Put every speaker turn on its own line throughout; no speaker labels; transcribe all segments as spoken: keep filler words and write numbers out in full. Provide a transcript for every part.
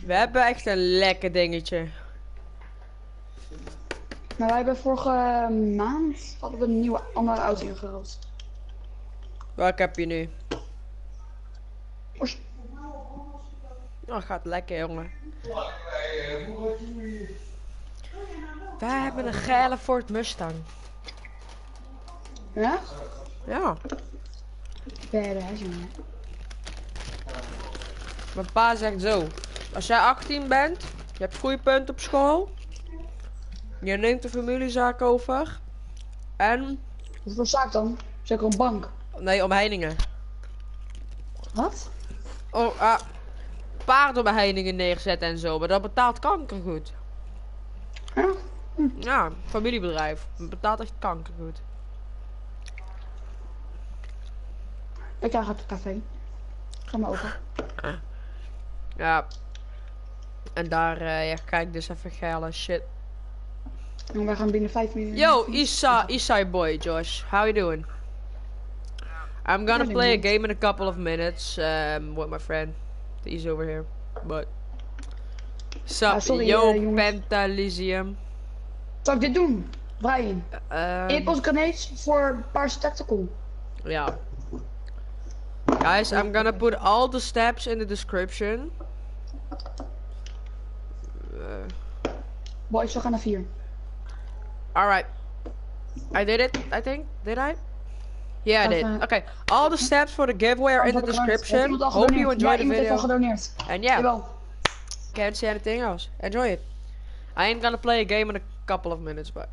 We hebben echt een lekker dingetje.
Maar wij hebben vorige maand hadden we een nieuwe andere auto ingeruild.
Welke heb je nu?
Oes.
Oh, gaat lekker, jongen. Wij hebben een geile Ford Mustang.
Ja?
Ja.
Badass, jongen.
Mijn pa zegt zo. Als jij achttien bent, je hebt goede punten op school. Je neemt de familiezaak over. En...
Wat voor zaak dan? Zeker een bank.
Nee, omheiningen.
Wat?
Oh, ah. Paardenomheiningen neerzetten en zo. Maar dat betaalt kankergoed.
Ja? Hm.
Ja, familiebedrijf. Dat betaalt echt kankergoed.
Ik krijg uit het café. Ga maar open.
Ja. En daar uh, ja, kijk dus even geile shit.
En wij gaan binnen vijf minuten.
Yo, Isa, Isai boy, Josh. How you doing? I'm gonna play a game in a couple of minutes um, with my friend. He's over here. But... Sup,
Ah, sorry,
yo,
uh,
Pentelysium.
Zal ik dit doen? Brian.
Um,
Apples grenades voor Paarse Tactical.
yeah. Guys, I'm gonna put all the steps in the description. Uh,
Boys, we gaan naar vier.
Alright. I did it, I think. Did I? Yeah, I did.
Uh,
Okay. All the steps for the giveaway are in the description. Hope you enjoy the video.
Gedoneerd.
And yeah,
Jawel.
can't see anything else. Enjoy it. I ain't gonna play a game in a couple of minutes, but...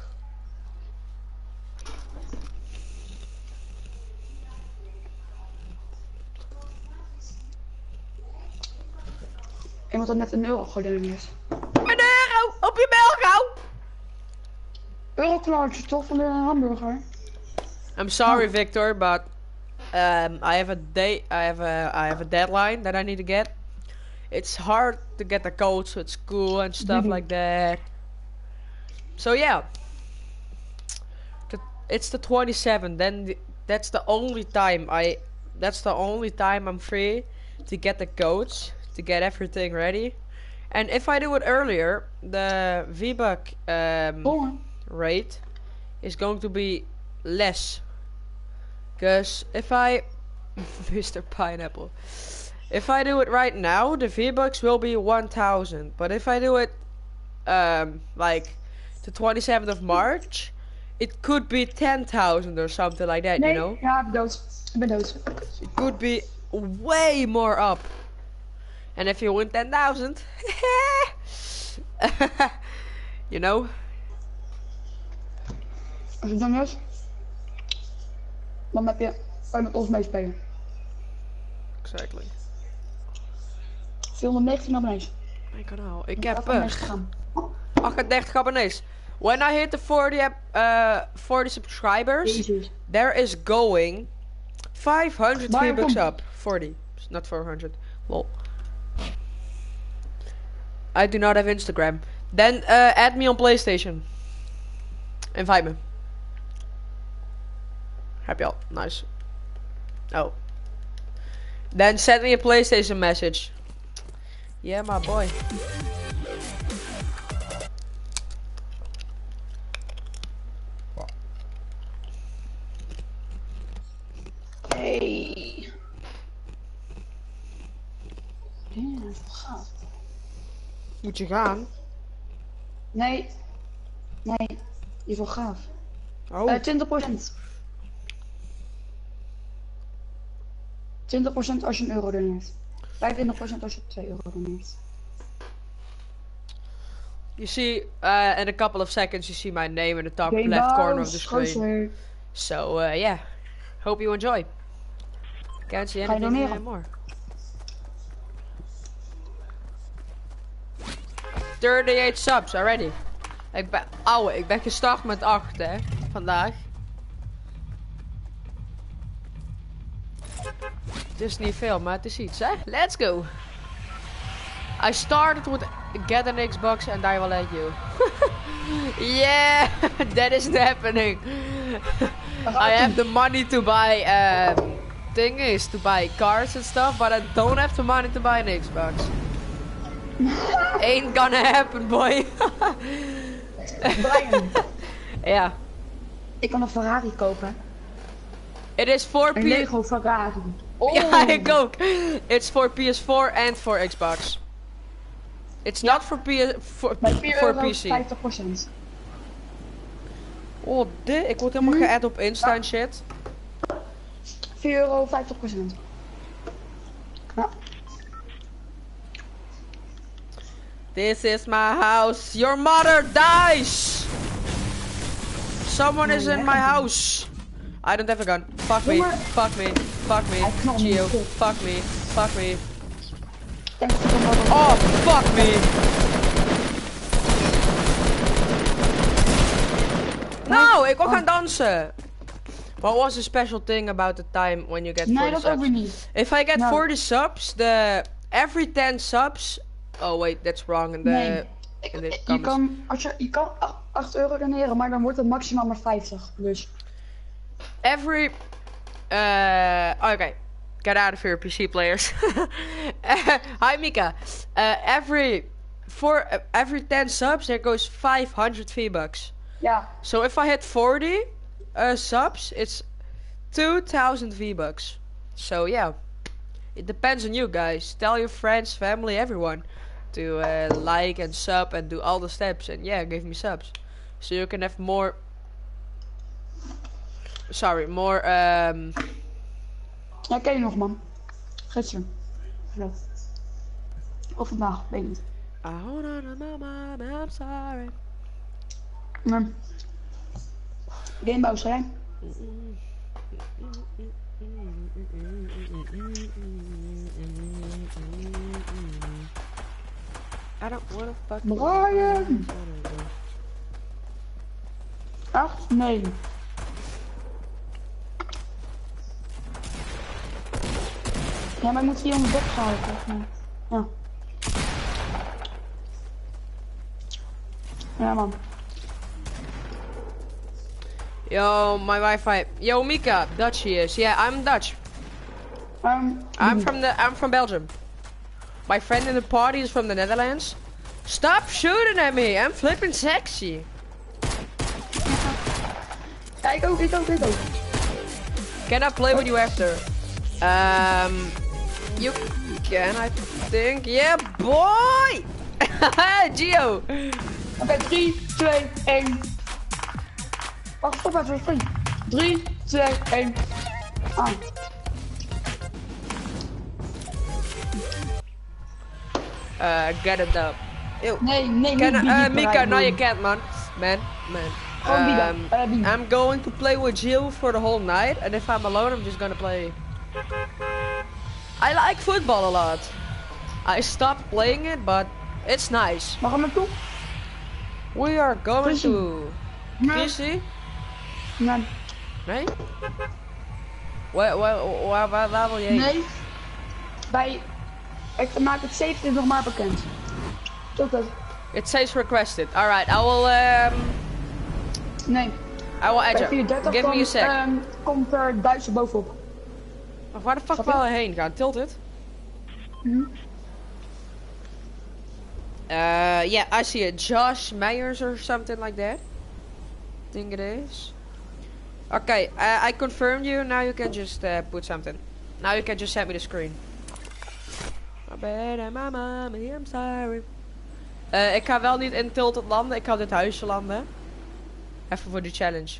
Iemand had net een euro gedoneerd.
Een euro! Op je bel gauw!
Euroknaartje toch van de hamburger?
I'm sorry,
Oh.
Victor, but um, I have a day. I have a I have a deadline that I need to get. It's hard to get the codes at school and stuff
Mhm.
like that. So yeah, the, it's the twenty-seventh. Then the, that's the only time I. That's the only time I'm free to get the codes, to get everything ready. And if I do it earlier, the V-Buck um,
Oh.
rate is going to be less. Because if I... Mister Pineapple. If I do it right now, the V-Bucks will be one thousand. But if I do it, um, like, the twenty-seventh of March, it could be ten thousand or something like that,
Nee,
you know?
ja, ik ben dood. Ik ben dood.
It could be way more up. And if you win ten thousand, you know?
Als het dan is, dan heb je, kan je met ons meespelen.
Exactly.
vierhonderdnegentien abonnees.
Mijn kanaal. Ik
Moet
heb
even mee
uh,
gaan.
achtendertig abonnees. When I hit the forty, uh, forty subscribers,
Jezus.
there is going five hundred
Waar
V-Bucks
komt-
up. forty, not four hundred. Lol. I do not have Instagram. Then uh, add me on PlayStation. Invite me. Heb je al? Nice. Oh. Then send me a PlayStation message. Yeah, my boy.
Hey. Ja, dat is wel gaaf.
Moet je gaan?
Nee. Nee. Die is wel gaaf.
Oh.
Eh, twintig procent. twintig procent als je een euro doneert. vijfentwintig procent als je twee euro doneert.
You see, uh, in a couple of seconds, you see my name in the top left corner of the screen.
Gozer.
So, uh, yeah. Hope you enjoy. Can't see
Ga je
anything
doneren?
anymore. thirty-eight subs already. Ik ben, ouwe, ik ben gestart met acht, hè. Vandaag. Het is niet veel, maar het is iets, hè. Let's go. I started with get an Xbox and I will let you. Yeah, that isn't happening. I have the money to buy um, thing is to buy cars and stuff, but I don't have the money to buy an Xbox. Ain't gonna happen, boy.
Brian,
Ja.
ik kan een Ferrari kopen.
It is for P...
Een Lego Ferrari. Oh.
Ja, ik ook. It's for P S four and for Xbox. It's
Ja.
not for, P S for,
Bij vier
for
euro
P C.
vijftig procent.
Oh, dit. Ik word helemaal
Hm.
geadd op Insta en shit.
vier euro vijftig procent. Ja.
This is my house. Your mother dies. Someone is in my house. I don't have a gun. Fuck me.
Jongen.
Fuck me. Fuck me.
Hij knalt me
Gio.
kapot.
Fuck me. Fuck me.
Denk dat ik hem wel-
Oh, fuck me. Nou, ik wil gaan dansen. What was the special thing about the time when you get
Nee,
forty
dat ook weer
subs?
niet.
If I get
Nou.
forty subs, the every ten subs. Oh wait, that's wrong. In the
Nee. Ik-
in the
je
comments.
kan, als je, je kan acht euro doneren, maar dan wordt het maximaal maar vijftig. Dus
Every. Uh, okay. Get out of here, P C players. Uh, hi Mika. Uh, every for uh, every ten subs, there goes five hundred V-bucks.
ja,
So if I hit forty uh, subs, it's two thousand V-bucks. So yeah, it depends on you guys. Tell your friends, family, everyone to uh, like and sub and do all the steps and yeah, give me subs, so you can have more. Sorry, more. Um,
ja, ken je nog, man. Gisteren. Ja. Of vandaag, weet ik niet.
I hold on to my mom, I'm sorry.
Nee. Gamebouwerij.
I don't wanna fuck.
Brian! Acht? Nee. Ja, maar ik moet vierhonderd box halen, volgens mij. Ja. Ja, man.
Yo, my Wi-Fi. Yo, Mika, Dutch he is. Yeah, I'm Dutch.
Um,
I'm from the. I'm from Belgium. My friend in the party is from the Netherlands. Stop shooting at me! I'm flipping sexy.
Ja, ik ook, ik ook, ik ook.
Can I play with you after? Um, you can, I think. Yeah, boy. Gio.
Oké, drie, twee, één. Wacht, stop even, spring. drie, twee, één. Ah.
Uh, get it up. Ew.
Nee, nee,
Can
niet
I, uh,
Bibi
Mika,
bereiden,
no, you
man.
can't, man. Man, man.
Gewoon Bibi,
Um,
eh, Bibi.
I'm going to play with Jill for the whole night, and if I'm alone, I'm just gonna play. I like football a lot. I stopped playing it, but it's nice.
Waar gaan we naartoe?
We are going
Fishing.
to
Nee.
P C.
Nee.
Nee? Waar, waar, waar, waar, waar wil je heen?
Nee. Bij... Ik maak het zevenentwintig maar bekend. Tot het.
It says requested. Alright, I will um
Nee.
I will add
Bij
you.
vierhonderddertig
Give me a sec.
ehm, komt er duizend bovenop.
Wacht, waar de fuck
Snap je?
wil je heen gaan? Tilt it?
Mhm.
Uh, yeah, I see it. Josh Myers or something like that. I think it is. Okay, uh, I confirmed you. Now you can just uh, put something. Now you can just send me the screen. My bad and my mommy, I'm sorry. Uh, ik ga wel niet in Tilted landen. Ik ga dit huisje landen. Even voor de challenge.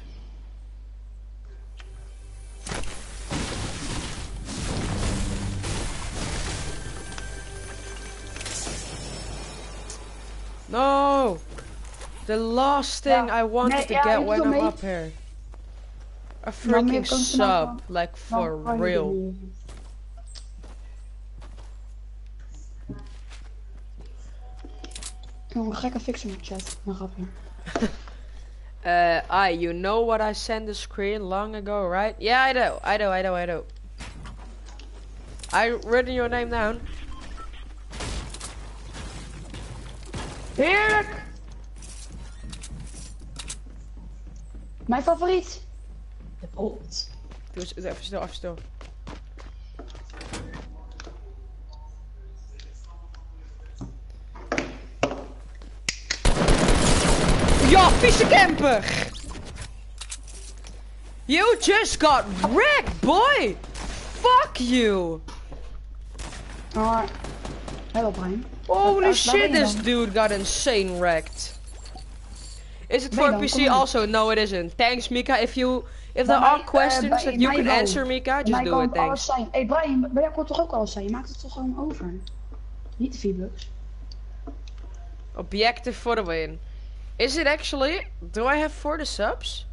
No! The last thing
Ja.
I wanted
Nee,
to
ja,
get
ik
when
doe
I'm
mee.
up here. A
Nou,
freaking
meer kan ik
sub,
nou-
like for
Nou, kan je
real.
doen. Oh, een gekke fixer in de chat. Een grapje.
Uh, I, you know what I sent the screen long ago, right? Yeah, I know, I know, I know, I know. I written your name down.
Heerlijk! Mijn favoriet. De Bolt.
Doe eens even stil, even stil. vieze camper! You just got wrecked, boy! Fuck you!
Maar... Hello, Brian.
Holy
Waar- waar ben
shit,
je
this
dan?
dude got insane wrecked. Is it
Ben
for
je dan?
P
Kom
C
maar.
also? No, it isn't. Thanks, Mika. If you, if
Bij
there
mij,
are
eh,
questions
bij
that you
mij
can
wel.
answer, Mika,
Bij
just
mij
do
kan
it.
het alles
Thanks.
zijn. Hey Brian, bij jou kon het toch ook alles zijn? Je maakt het toch gewoon over? Niet de V-Bucks.
Objective for the win. Is it actually? Do I have forty subs?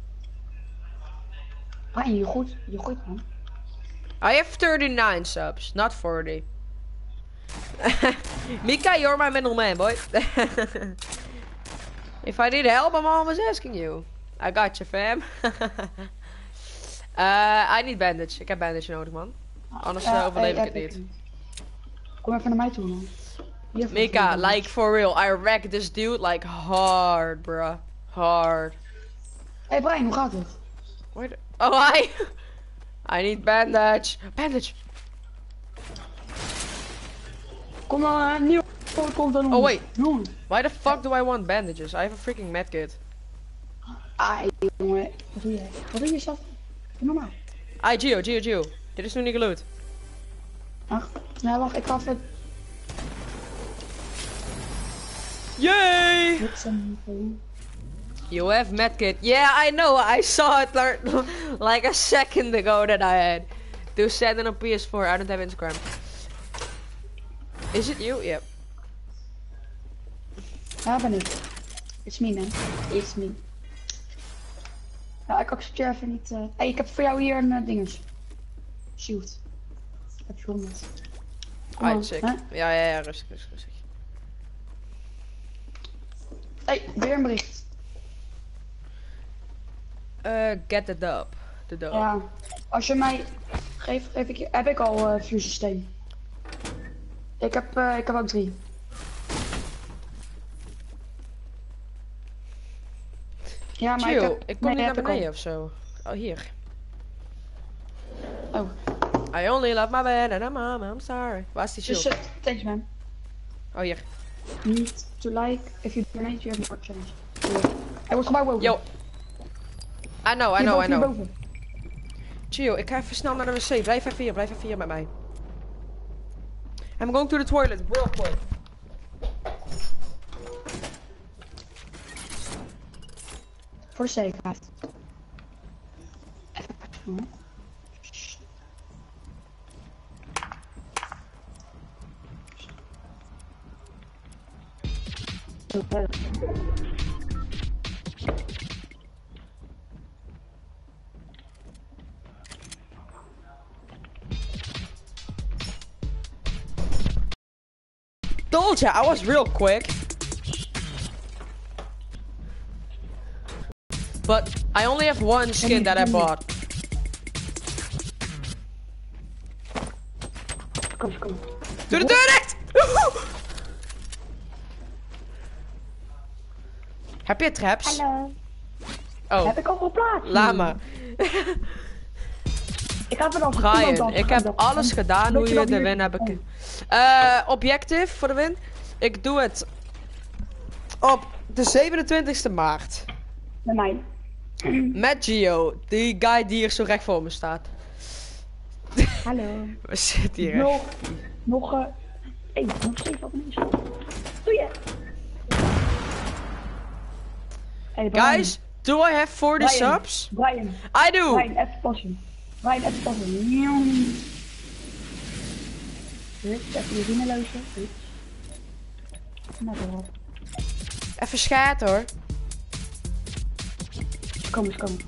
Brian, je gooit, je gooit man.
I have thirty-nine subs, not forty. Mika, you're my middleman, boy. If I need help, I'm always asking you. I got you, fam. uh, I need bandage. Ik heb bandage nodig, man. Anders uh,
Ja,
overleef
hey,
ik het
heb
niet.
Kom even naar mij toe man. Hier,
Mika,
even-
like for real, I wrecked this dude like hard, bruh. Hard.
Hey Brian, hoe gaat het?
Where the- oh, I... I need bandage. Bandage.
Kom dan, uh, nieuw. Komt dan
Oh, wait.
Jongen.
Why the fuck do I want bandages? I have a freaking medkit.
Ai, jongen. Wat doe jij? Wat doe je zelf? Doe normaal.
Ah, Gio, Gio, Gio. Dit is nu niet geloot.
Ach, nou wacht, ik ga even...
Yay!
Dit zijn niet
You have medkit. Yeah, I know. I saw it like, like a second ago that I had. Do send it on P S four. I don't have Instagram. Is it you? Yep.
Ja, ben ik. It's me, man. It's me. Ja, ik accepteer even niet... Uh... Hey, ik heb voor jou hier een uh, dinges. Shield. Ik heb je honderd. Kom
Alright,
aan,
sick.
hè?
Ja, ja, ja. Rustig, rustig, rustig.
Hey, weer een bericht.
Uh, get the dub. The dub.
Ja, als je mij... Geef, geef ik je... Heb ik al uh, vuur systeem. Ik heb, uh, ik heb ook drie. Ja, maar
Chill,
ik heb...
ik kom
nee,
niet naar
heb ik al.
beneden of zo. Oh, hier.
Oh,
I only love my bed and I'm mama, I'm sorry. Waar is die
dus...
shield?
Uh, thanks, man.
Oh, hier.
Need to like... If you donate, you have more challenge. Hij wordt gebouwd boven.
Yo. I know, I know, I know.
Hierboven.
Chill, ik ga even snel naar de wc. Blijf even hier, blijf even hier met mij. I'm going to the toilet, real quick.
Voor de zekerheid. Hm.
Told ya, I was real quick. But I only have one skin that I bought.
Kom, kom.
Doe de deur dicht! Heb je traps?
Hallo.
Oh,
Heb ik al geplaatst?
laat maar.
Ik ga vanaf.
Brian, ik heb alles gedaan hoe je de win heb ik. Eh, objective voor de win. Ik doe het op de zevenentwintigste maart.
Met mij.
Met Gio, die guy die hier zo recht voor me staat.
Hallo.
We zitten hier.
Nog. Nog. eh Hé, nog steeds wat mensen. Doe je. Hey, Brian.
Guys, do I have forty
Brian.
subs?
Brian.
I do.
Brian, even passen. Brian, even passen. Rust, even je vrienden luisteren. Rust. Nou, erop.
Even schaat hoor.
Kom eens, kom.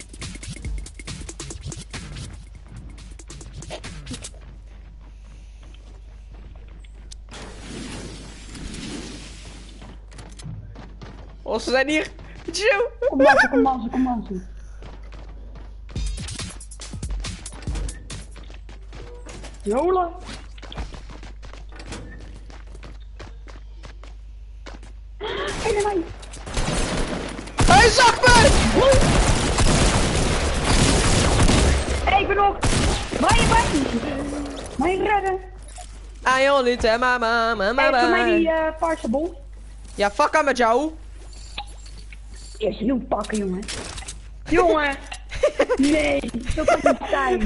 Oh, ze zijn hier. Gio.
Kom dansen, kom dansen, kom dansen. Jola. Hey, naar mij.
Hij zag me!
Hey, ik ben op. Brian, Brian. Mij redden.
I only tell my mama,
Hey,
mama.
voor mij die uh, paarse bol.
Ja, fuck aan met jou.
Eerst je loot pakken, jongen. Jongen! Nee, zo kan het niet zijn.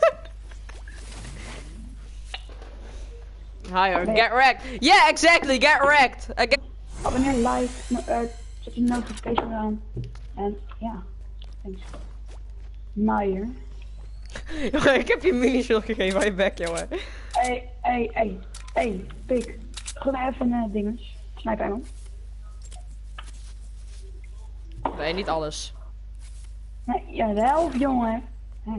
Hi, get wrecked. Yeah, exactly, get wrecked. I get...
Abonneer, like, no, uh, zet je notification aan. En ja, thanks. Maier.
Jongen, ik heb je mini-shield gegeven aan je bek, jongen.
Hey, hey, hey, hey, pik. Gooi mij even een uh, dinges. Sniper ammo.
Nee, niet alles.
Nee, ja, de helft, jongen. Ja.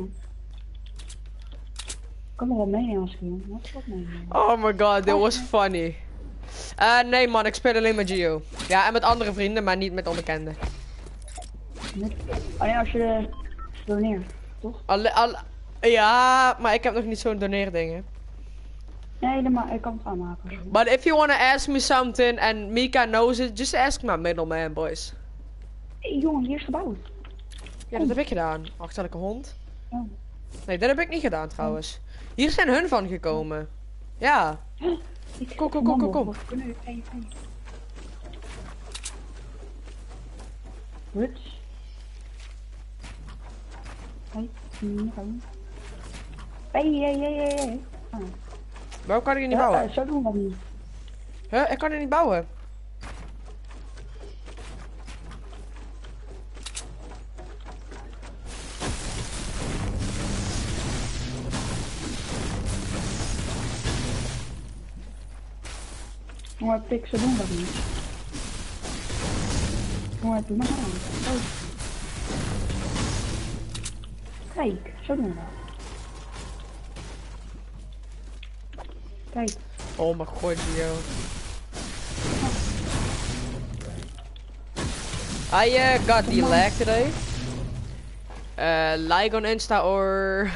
Ik kan nog wel meenemen als ik wil. Wat is dat meenemen?
Oh my god, dit was funny. Uh, nee man, ik speel alleen met Gio. Ja, en met andere vrienden, maar niet met onbekenden.
Met... Alleen als je uh, doneert, toch?
Alle, alle... Ja, maar ik heb nog niet zo'n doneerding.
Nee, dan maar ik kan het aanmaken.
But if you wanna ask me something and Mika knows it, just ask my middleman, boys.
Hé, hey, jongen, hier is gebouwd.
Ja, dat heb ik gedaan. Achterlijke hond.
Oh.
Nee, dat heb ik niet gedaan trouwens. Hier zijn hun van gekomen. Ja. Kom, kom, kom, kom, kom.
Wat? Hey, hey, hey, hey, hey, hey.
Waarom kan ik hier niet
Ja,
bouwen?
uh, zo doen we dat niet.
Huh? Ik kan er niet bouwen.
Jongen, pik, zo doen we dat niet. Jongen, doe maar aan. Oh. Kijk, zo doen we dat. Kijk.
Oh mijn god, Gio. I uh, got the lag today. Uh, like on Insta or...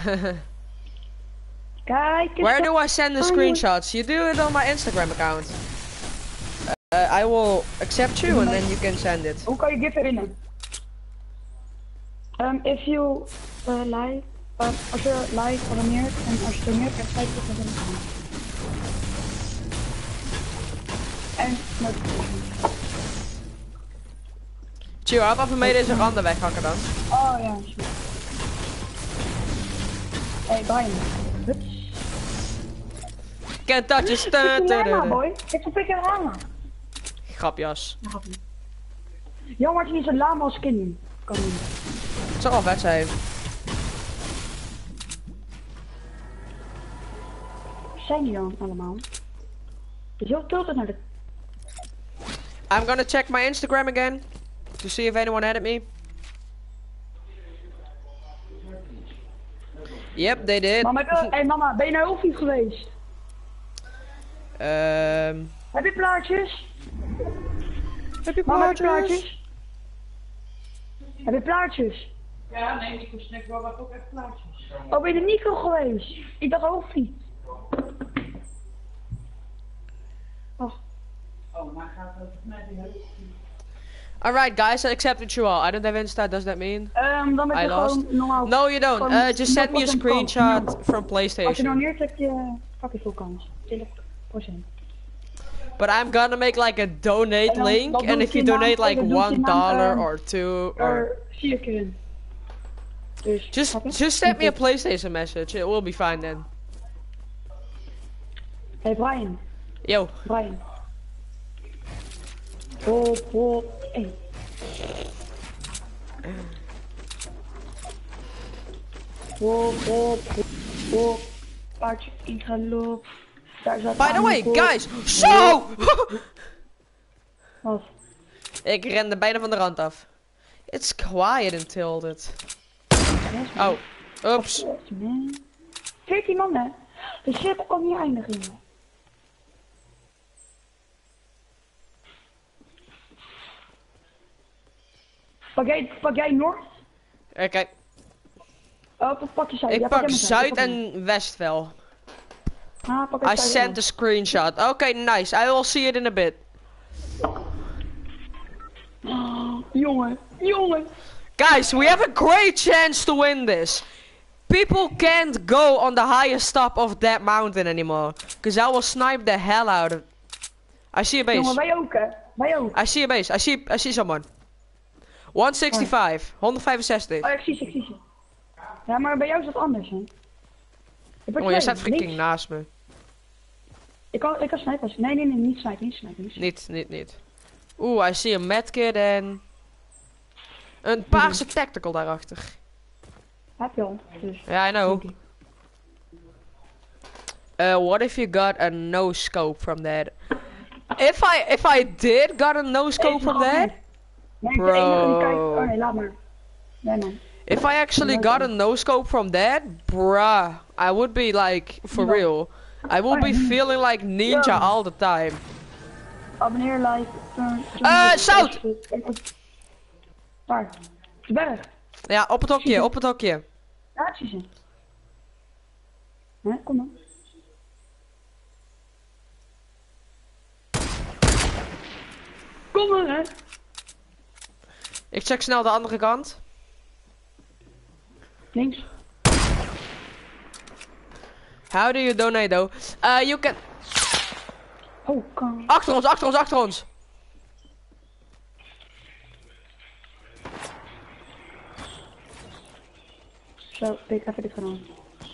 Kijk.
Where do I send the screenshots? You do it on my Instagram account. Uh, I will accept you and then you can send it.
Hoe kan je gif herinneren? Um, if you uh, like, uh, als je like, abonneert en als je doneert, krijg je vijftig procent van de En met...
Chill, help even mee deze randen weghakken dan.
Oh ja, sure. Hey Brian. Hups.
Can't touch it.
Ik heb een lama, boy. Ik heb een lama.
Grapjas.
Jammer dat je niet zo'n lama als skin kan doen.
Het zou wel vet zijn.
Zijn die dan allemaal? Dus heel tilted naar de...
I'm gonna check my Instagram again. To see if anyone added me. Yep, they did.
Mama, hé hey, mama, ben je naar Ulfie geweest?
Um,
Heb je plaatjes?
heb je
Mama, heb
plaatjes?
je plaatjes? Heb je plaatjes?
Ja, nee, Nico Snackbar had ook echt plaatjes.
Oh, ben je naar Nico geweest? Ik dacht Ulfie. Oh.
Oh, maar gaat het met die hele...
Alright guys, I accepted you all. I don't have Insta, does that mean?
Um, dan ben
I
je
lost.
gewoon normaal.
No you don't.
Gewoon
Uh, just send me a
nul procent
screenshot
kans.
from
Als je
PlayStation.
doneert heb je fucking veel kans. twintig procent.
But I'm gonna make like a donate
En dan-
link.
dan
And
doe
if
ik
you
je naam-
donate like
dan doe ik je
one
naam,
dollar
ehm,
or two or...
Er vier keer in. Dus,
Just,
snap je?
just send me a PlayStation message. It will be fine then.
Hey Brian,
Yo.
Brian. Hop, hop, hey. Hop, hop, hop, hop. Paardje in galop. Daar zat
By the way,
Anne-Kop.
guys. Zo!
Wat?
Ik rende bijna van de rand af. It's quiet and tilted.
Yes, man.
Oh. Oeps.
Yes, man. veertien man, hè? De shit kan niet eindigen. Pak jij, pak jij Noord?
Eh, kijk,
Oh, pak, pak je Zuid.
ik
Ja,
pak
jij maar
Zuid
pak jij
en West wel.
maar. Ah, pak
I
jij Zuid
sent a screenshot. Okay, nice. I will see it in a bit.
Oh, jongen, jongen.
Guys, we have a great chance to win this. People can't go on the highest top of that mountain anymore. Because I will snipe the hell out of... I see a
Jongen,
base.
wij ook, hè? Wij ook.
I see a base. I see, I see someone. honderdvijfenzestig. honderdvijfenzestig.
Oh, ik zie ze, ik zie ze. Ja, maar bij jou is dat anders, hè? Ik
Oh, jij staat freaking naast me.
Ik kan, ik kan snipers. Nee, nee, nee, niet snipen, niet snipen. Niet, snipen.
Niet, niet, niet. Oeh, I see a medkit en... Een paarse tactical daarachter.
Heb je al, dus.
Ja, I know. Uh, what if you got a no scope from that? If I if I did got a no scope from that,
Nee, de enige die kijkt. Oh nee, laat maar. Nee, man.
if I actually got a no scope from that, bruh, I would be like for real. I would be feeling like ninja all the time.
Abonneer, like, turn.
Eh, zout!
Waar? De berg.
Ja, op het hokje, op het hokje.
Ja, ik zie ze. Hè, kom dan. Kom dan, hè.
Ik check snel de andere kant.
Links.
How do you donate though? Uh, you can...
Oh, kan.
Achter ons, achter ons, achter ons.
Zo, ik even dit gedaan.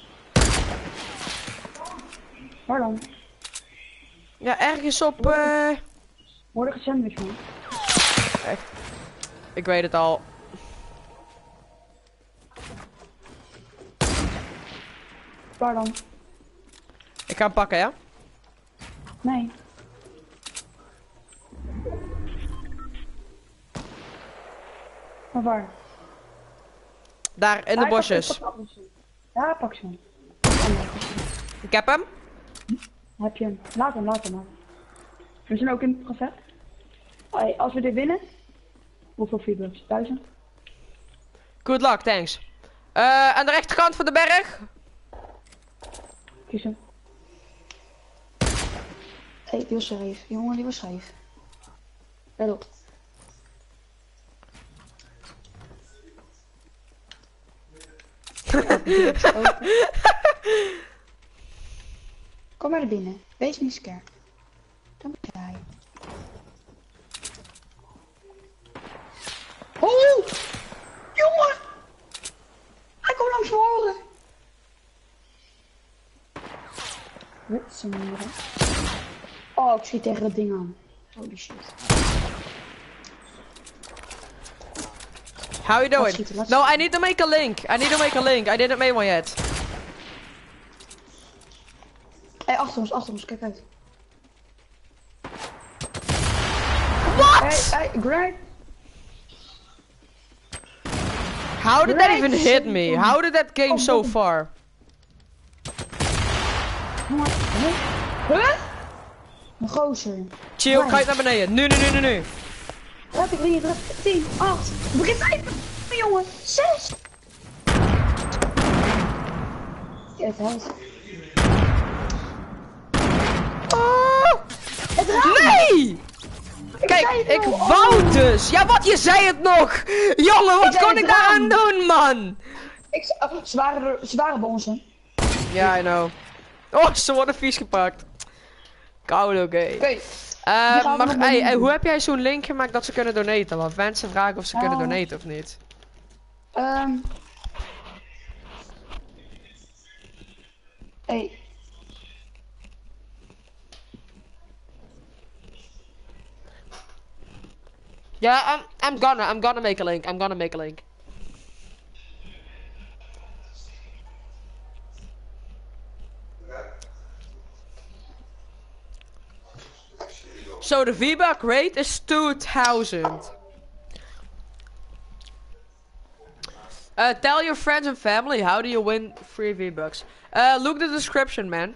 Waar dan?
Ja, ergens op... Uh...
Hoor ik een sandwich, man.
Echt. Ik weet het al.
Waar dan?
Ik ga hem pakken, ja?
Nee. Maar waar?
Daar, in de
Ah, ik pak-
bosjes.
ik pak ze. Ja, pak ze.
Ik heb hem.
Heb je hem? Laat hem, laat hem, laat hem. We zijn ook in het gevecht. Hey, als we dit winnen. Hoeveel feedbacks? Duizend?
Good luck, thanks. Uh, aan de rechterkant van de berg.
Kies hem. Hé, hey, die was scheef. Jongen, die was scheef. Let op. Kom maar naar binnen. Wees niet scared. Dan moet jij. Oh! Jongen! Hij komt langs mijn oren. Rutsenmuren. Oh, ik schiet tegen dat ding aan. Holy shit.
How you doing?
schieten, laat
No, I need to make a link. I need to make a link. I didn't make one yet.
Hé, hey, achter ons, achter ons, kijk uit.
What?
Hey, hey, Greg.
How did that
Right.
even hit me? How did that game
Oh,
so
God.
far?
Jongen, huh? Huh? Een gozer.
Chill,
Right.
kijk naar beneden. Nu, nu, nu, nu, nu.
Heb ik drie, tien, acht. Begin vijf. Jongen, zes. Ja, het helpt.
Oh!
Het raakt.
Nee!
Ik
Kijk,
zei het
ik
al.
wou dus. Ja, wat? Je zei het nog. Jongen, wat
zei
kon
het
ik daaraan
raam.
doen, man?
Ik, zei- oh, ze, waren er, ze waren bij ons, hè.
Ja, I know. Oh, ze worden vies gepakt. Koude, oké.
Oké.
Eh,
gaan we
maar
nog
hey,
doen.
hey, hoe heb jij zo'n link gemaakt dat ze kunnen donaten? Want mensen vragen of ze
Nou.
kunnen donaten of niet.
Ehm. Hey.
Ja, I'm, I'm gonna, I'm gonna make a link. I'm gonna make a link. So the V-Buck rate is two thousand. Uh, tell your friends and family how do you win free V-Bucks. Uh, look the description, man.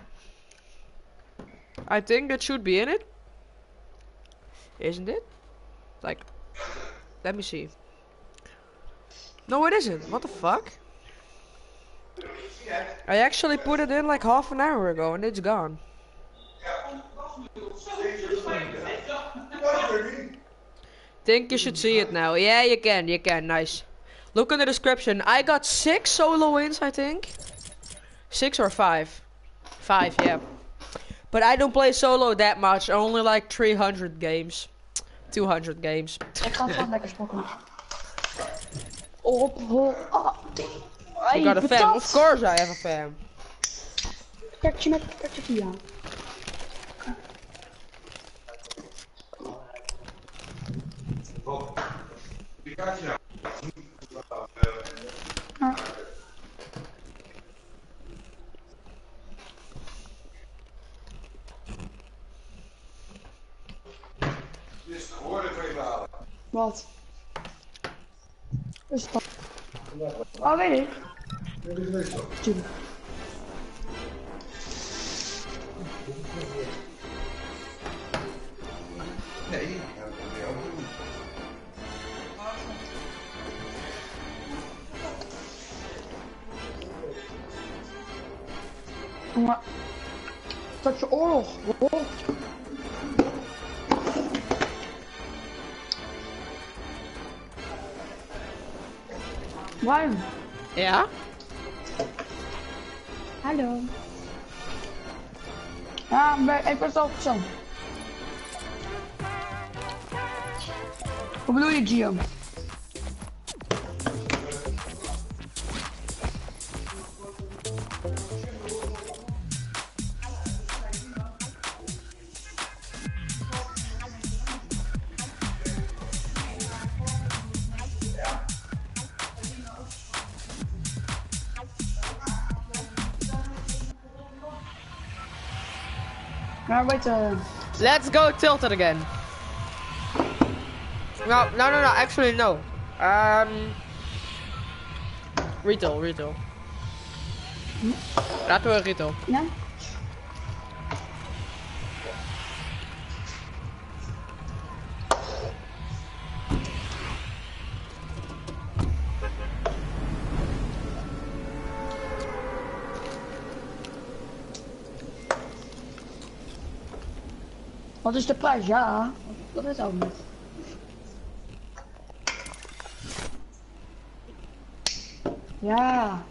I think that should be in it. Isn't it? Like, let me see. No, it isn't. What the fuck? I actually put it in like half an hour ago and it's gone. Think you should see it now. Yeah, you can, you can. Nice. Look in the description. I got six solo wins, I think. Six or five. Five, yeah. But I don't play solo that much. Only like three hundred games. two hundred games.
Ik ga het gewoon lekker spokken. Op, hol. Ah, hey,
You got a fam.
patat.
Of course I have a fam.
Kartje met kartje via.
Wie gaat je nou?
Ah.
Dus hoor ik even halen.
Wat? Is dat? Oh, weet ik. Tuurlijk.
Nee, die gaan we weer ook doen.
Maar dat je oorlog. Hoor. Warm.
Ja?
Hallo. Ja, maar ik was ook zo. Hoe bedoel je, Gio? Maar weet je...
Let's go tilted again. No, no, no, no. Actually, no. Um, retail, retail. Laten we retail.
Ja? Wat is de prijs? Ja, dat is ook niet. Ja.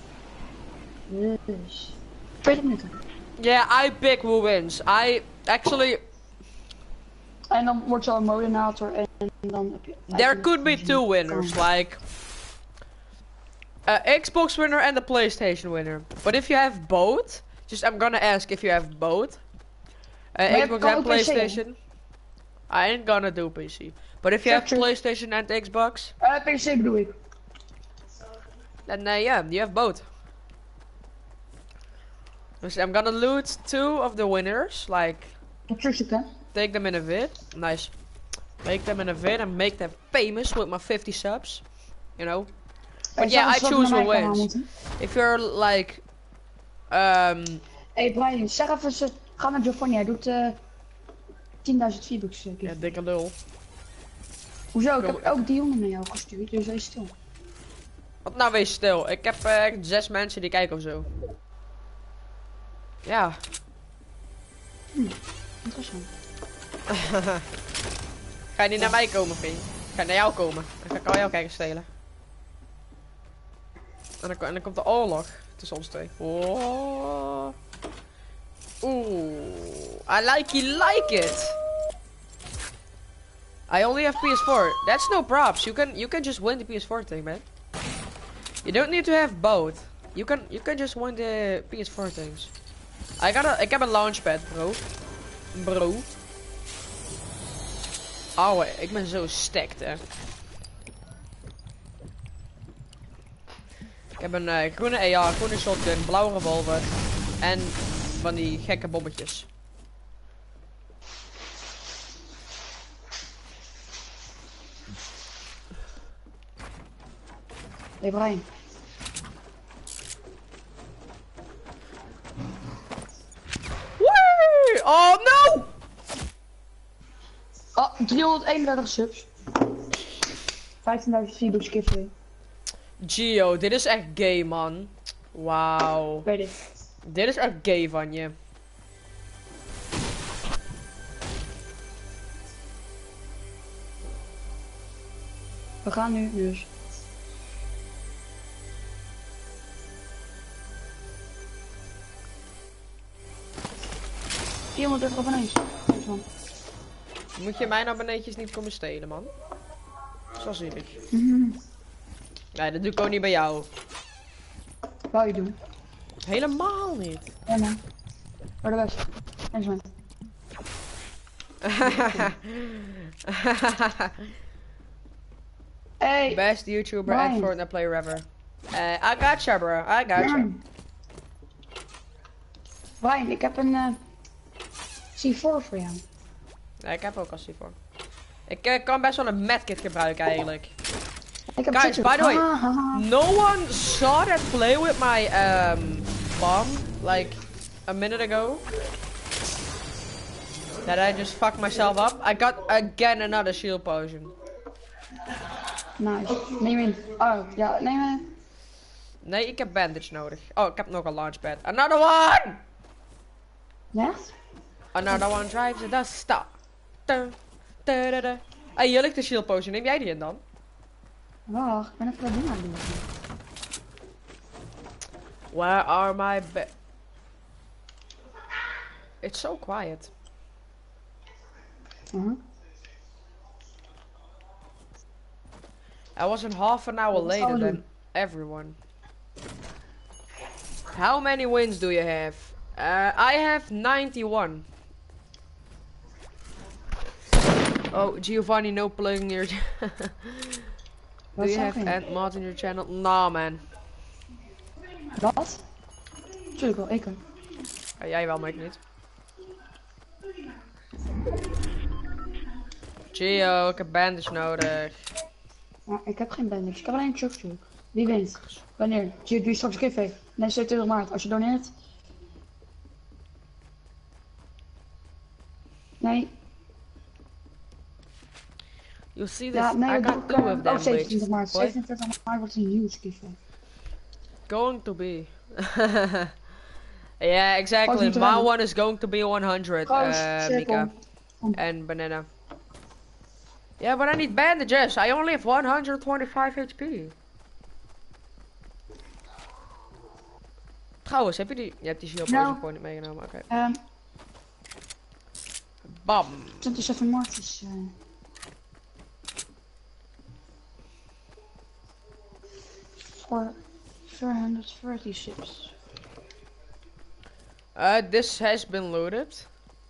Dus. veertig minuten.
Yeah, I pick who wins. I actually,
En dan wordt zo een moderator en dan heb je...
there could be two winners, like uh, Xbox winner and the PlayStation winner. But if you have both, just I'm gonna ask if you have both. Uh,
je
Xbox
kan
and
ook P C, hè?
PlayStation. I ain't gonna do P C. But if you have
True.
PlayStation and Xbox,
Uh, P C bedoel ik.
then uh, yeah, you have both. Dus I'm gonna loot two of the winners, like
Op zich, hè?
take them in a vid. Nice. Make them in a vid and make them famous with my fifty subs. You know. But yeah, I choose who wins. If you're like, um,
Hey Brian, zeg even, ze, ga naar Giovanni, hij doet uh, tienduizend V-bucks. Uh,
ja, dikke lul.
Hoezo? Ik
Kom,
heb ook die jongen naar jou gestuurd, dus hij is stil.
Wat nou, wees stil. Ik heb uh, zes mensen die kijken of zo. Ja.
Hm, interessant.
Ga je niet naar mij komen, vriend? Ik ga naar jou komen. Dan ga ik al jouw kijkers stelen. En dan, en dan komt de oorlog tussen ons twee. Oh. Oeh. I like you like it. I only have P S four. That's no props. You can you can just win the P S four thing, man. You don't need to have both. You can you can just win the P S four things. I got a ik heb een launchpad, bro. Bro. Oh, ik ben zo stacked, hè. Ik heb een uh, groene A R, groene shotgun, blauwe revolver en van die gekke bommetjes.
Hey Brian.
Wee! Oh no!
Oh, driehonderdeenendertig subs. vijftienduizend V-bucks giveaway.
Gio, dit is echt gay, man. Wauw.
Weet ik.
Dit is echt gay van je.
We gaan nu dus. vierhonderddertig abonnees. Kijk man.
Moet je mijn abonneetjes niet komen stelen, man. Zo zielig.
Mhm.
Nee, dat doe ik ook niet bij jou.
Wou je doen?
Helemaal niet.
Ja man. Voor de best. Eens man. Hey.
Best YouTuber
Brian.
and Fortnite player ever. Uh, I got you, bro. I got you.
Brian, ik heb een uh, C vier voor jou.
Ja, ik heb ook al C vier. Ik uh, kan best wel een medkit gebruiken eigenlijk.
Ik heb
Guys,
een
by the way,
ah, ah, ah.
no one saw that play with my um bomb like a minute ago. That I just fucked myself up. I got again another shield potion.
Nice. Neem in. Oh, ja, neem in.
Nee, ik heb bandage nodig. Oh, ik heb nog een launchpad. Another one!
Ja?
Another one drives the dust stop. Dun, dun, dun, dun. Hey, hier ligt de shield potion. Neem jij die in dan?
Wacht, ik ben even wat dingen aan het doen.
Where are my ba- It's so quiet.
Uh-huh.
I wasn't half an hour
Wat zal
later
we
than
doen?
everyone. How many wins do you have? Uh, I have ninety-one. Oh, Giovanni, no plugging your. Do
Wat
you
zeg
have
je?
ant mods in your channel? Nah, man.
Wat? Tuurlijk wel, ik ook.
Ja, jij wel, maar ik niet. Gio, ik heb bandage nodig.
Maar ik heb geen bandage, ik heb alleen een truck. Wie wint? Wanneer? Gio, doe je straks giveaway? Nee, zevenentwintig maart. Als je doneert. Nee.
You see this?
Ja, nee,
I
dat
got
doe
two
ik,
of
uh,
them,
oh, zevenentwintig maart.
bitches. Boy.
zevenentwintig maart wordt een huge giveaway.
Going to be. Yeah, exactly.
moeten
My
rennen.
one is going to be one hundred,
Oh,
uh,
cirkel.
Mika. And banana. Yeah, but I need bandages. I only have one hundred twenty-five H P. Trouwens, heb je die... Je hebt die shield
Nou.
potion gewoon niet meegenomen, oké.
Ehm,
Bam.
twenty-seven maart is... Uh... voor four hundred thirty-six.
Uh, this has been loaded.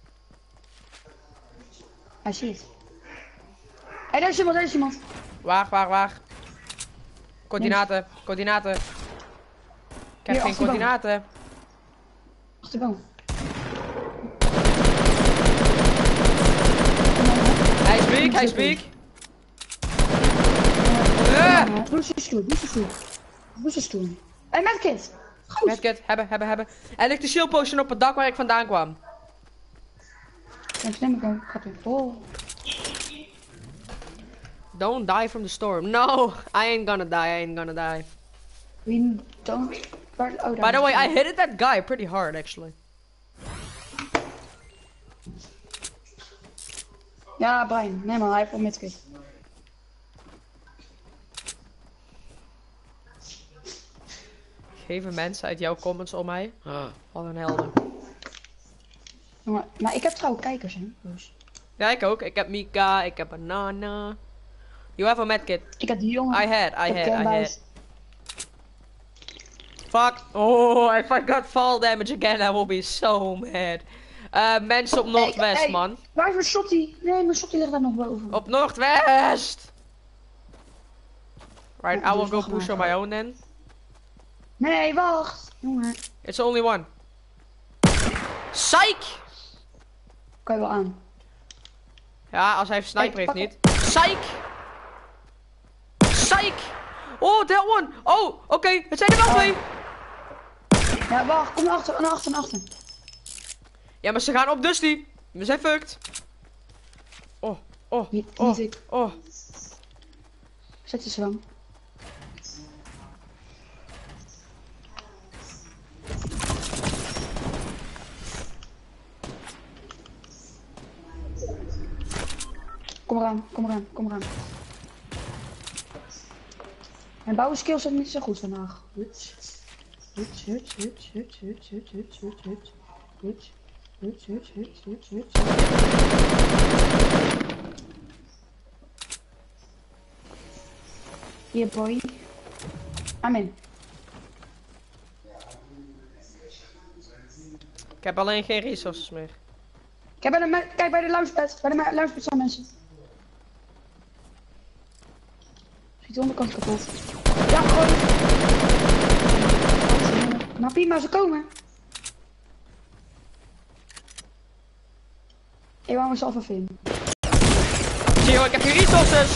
Hij ziet. Hé, daar is iemand, daar is iemand.
Waag, waag, waag. Coördinaten, coördinaten. Ik heb
Hier,
geen
achterboom.
coördinaten.
Achterboom.
Hij is weak, hij is weak. Uh,
Doe zijn stoel, doe zijn stoel. Doe zijn stoel. Hé, medkit. Goed.
Medkit, hebben, hebben, hebben. Er ligt de shield potion op het dak waar ik vandaan kwam.
Dat neem ik ook. Gaat weer. Oh.
Don't die from the storm. No, I ain't gonna die, I ain't gonna die.
We don't... Waar... Oh, daar
By the
is
way,
hij.
I hit that guy pretty hard, actually.
Ja, Brian. Nee man, hij heeft wel medkit.
Geven mensen uit jouw comments om mij. Wat een helden.
Maar, maar ik heb trouwens kijkers, hè. Dus.
Ja, ik ook. Ik heb Mika, ik heb Banana. You have a medkit.
Ik heb die jongen.
I had, I
ik heb
had, I
Kenbuis.
had. Fuck. Oh, if I got fall damage again, I will be so mad. Uh, mensen op Noordwest,
Hey,
man.
Waar is mijn shotty? Nee, mijn shotty ligt daar nog boven.
Op Noordwest! Right,
Ja,
I will
dus
go
wacht
push
maar.
on my own then.
Nee, wacht. Jongen.
It's only one. Psych!
Kan je wel aan.
Ja, als hij een sniper
Hey,
heeft
pak
niet. Psych! Psych! Oh, that one! Oh, oké, het zijn er wel
Oh.
twee!
Ja, wacht. Kom naar achter, naar achter, naar achter.
Ja, maar ze gaan op Dusty. We zijn fucked. Oh, oh,
Niet,
oh,
niet ik.
oh.
Zet je zwang. Kom eraan, kom eraan, kom eraan. Mijn bouwen skills zijn niet zo goed vandaag. Huts. Huts, huts, huts, huts, huts, huts, huts, huts, huts. Huts, huts, huts, huts, huts, huts. Yeah, boy. I'm in.
Ik heb alleen geen resources meer.
Kijk bij de, me- kijk bij de launchpad. Bij de me- launchpad staan mensen. Schiet de onderkant kapot. Ja, gewoon. Maar prima, ze komen. Ik wou mezelf even in.
Zie je, ik heb geen resources.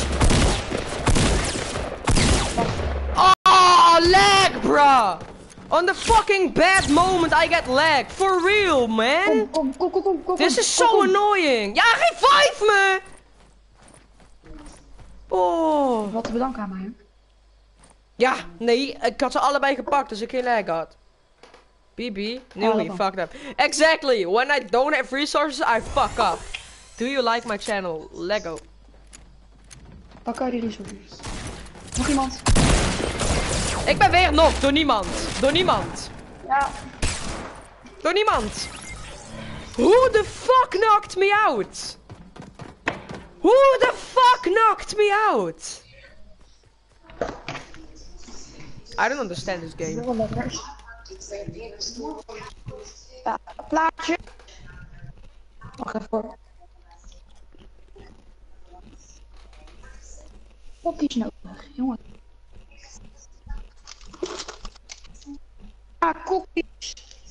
Oh, lag, bruh. On the fucking bad moment I get lag. For real, man.
Kom, kom, kom, kom, kom, kom.
This is
kom,
so
kom.
annoying. Ja, revive me. Oh.
Wat te bedanken aan mij.
Ja, nee, ik had ze allebei gepakt als ik geen lag had. B B, knew he fucked up. Exactly, when I don't have resources, I fuck up. Do you like my channel? Lego.
Pak uit die resources. Nog iemand?
Ik ben weer nog door niemand. Door niemand.
Ja.
Door niemand. Who the fuck knocked me out? Who the fuck knocked me out? I don't understand this game.
Wel lekker. Ja, plaatje. Wacht even hoor. Poppies nodig, jongen. Ah, koekjes.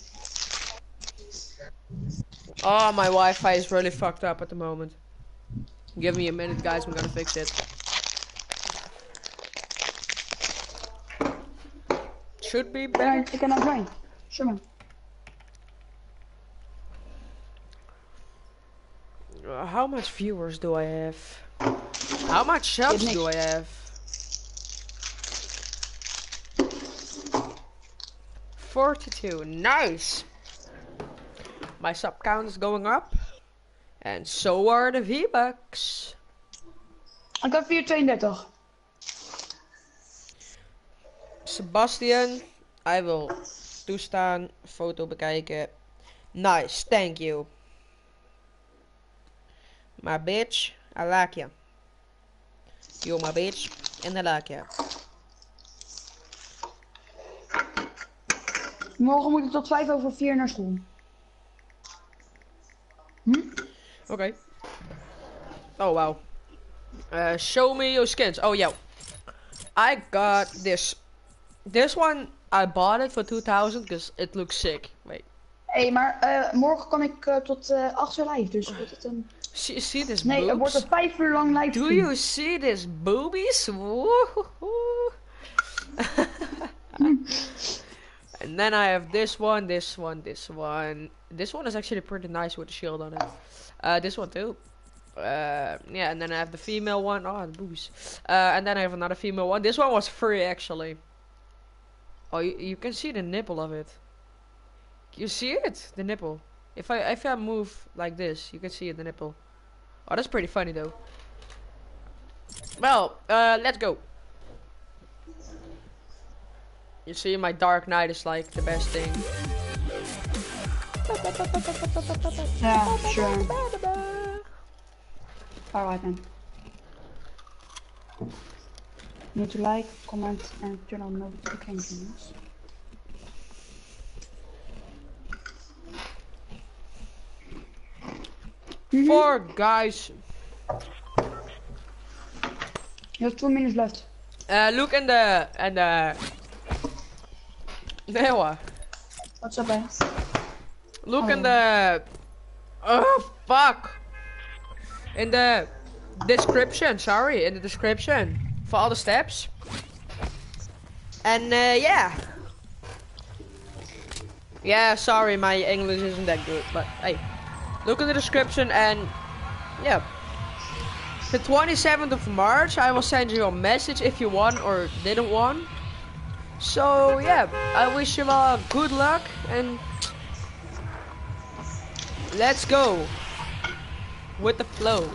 Oh, my Wi-Fi is really fucked up at the moment. Give me a minute, guys. I'm gonna fix it. Should be better.
Ik kan naar zijn. Sure man.
Uh, how much viewers do I have? How much subs
niks.
do I have? forty-two. Nice. My sub count is going up. And so are the V-Bucks.
Ik heb vierhonderdtweeëndertig.
Sebastian, I will toestaan, foto bekijken. Nice, thank you. My bitch, I like you. You're my bitch, and I like you.
Morgen moet ik tot vijf over vier naar school. Hm?
Oké. Okay. Oh wow. Uh, show me your skins. Oh yo. I got this. This one I bought it for two thousand because it looks sick. Wait.
Hé, hey, maar uh, morgen kan ik uh, tot uh, acht uur live, dus wordt het een...
See, see this
Nee,
boobs?
er wordt een vijf uur lang live.
Do you see this boobies? Woohoo. And then I have this one, this one, this one. This one is actually pretty nice with the shield on it. Uh, this one too. Uh, yeah, and then I have the female one. Oh, the boobies. Uh, and then I have another female one. This one was free actually. Oh, you, you can see the nipple of it. You see it? The nipple. If I if I move like this, you can see the nipple. Oh, that's pretty funny though. Well, uh, let's go. You see, my Dark Knight is like the best thing.
Ja, sure. Alright then. Need to like, comment, and turn on notifications. Mm-hmm.
Four guys.
You have two minutes left.
Uh, look in the and the. Nee hoor.
What's up, man?
Look
Oh.
in the. Oh fuck. In the description. Sorry, in the description for all the steps. And uh, yeah. Yeah, sorry, my English isn't that good, but hey, look in the description and yeah. The twenty-seventh of March, I will send you a message if you won or didn't won. So yeah, I wish you all good luck and let's go with the flow.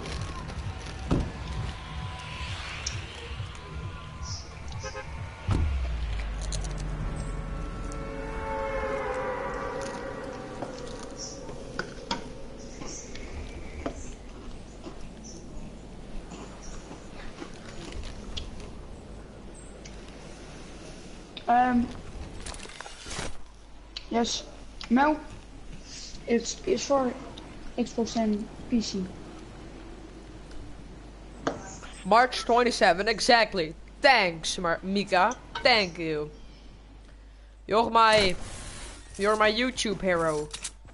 Um, yes. Mel, it's it's for Xbox and P C.
March twenty-seventh, exactly. Thanks, Mar Mika. Thank you. You're my, you're my YouTube hero.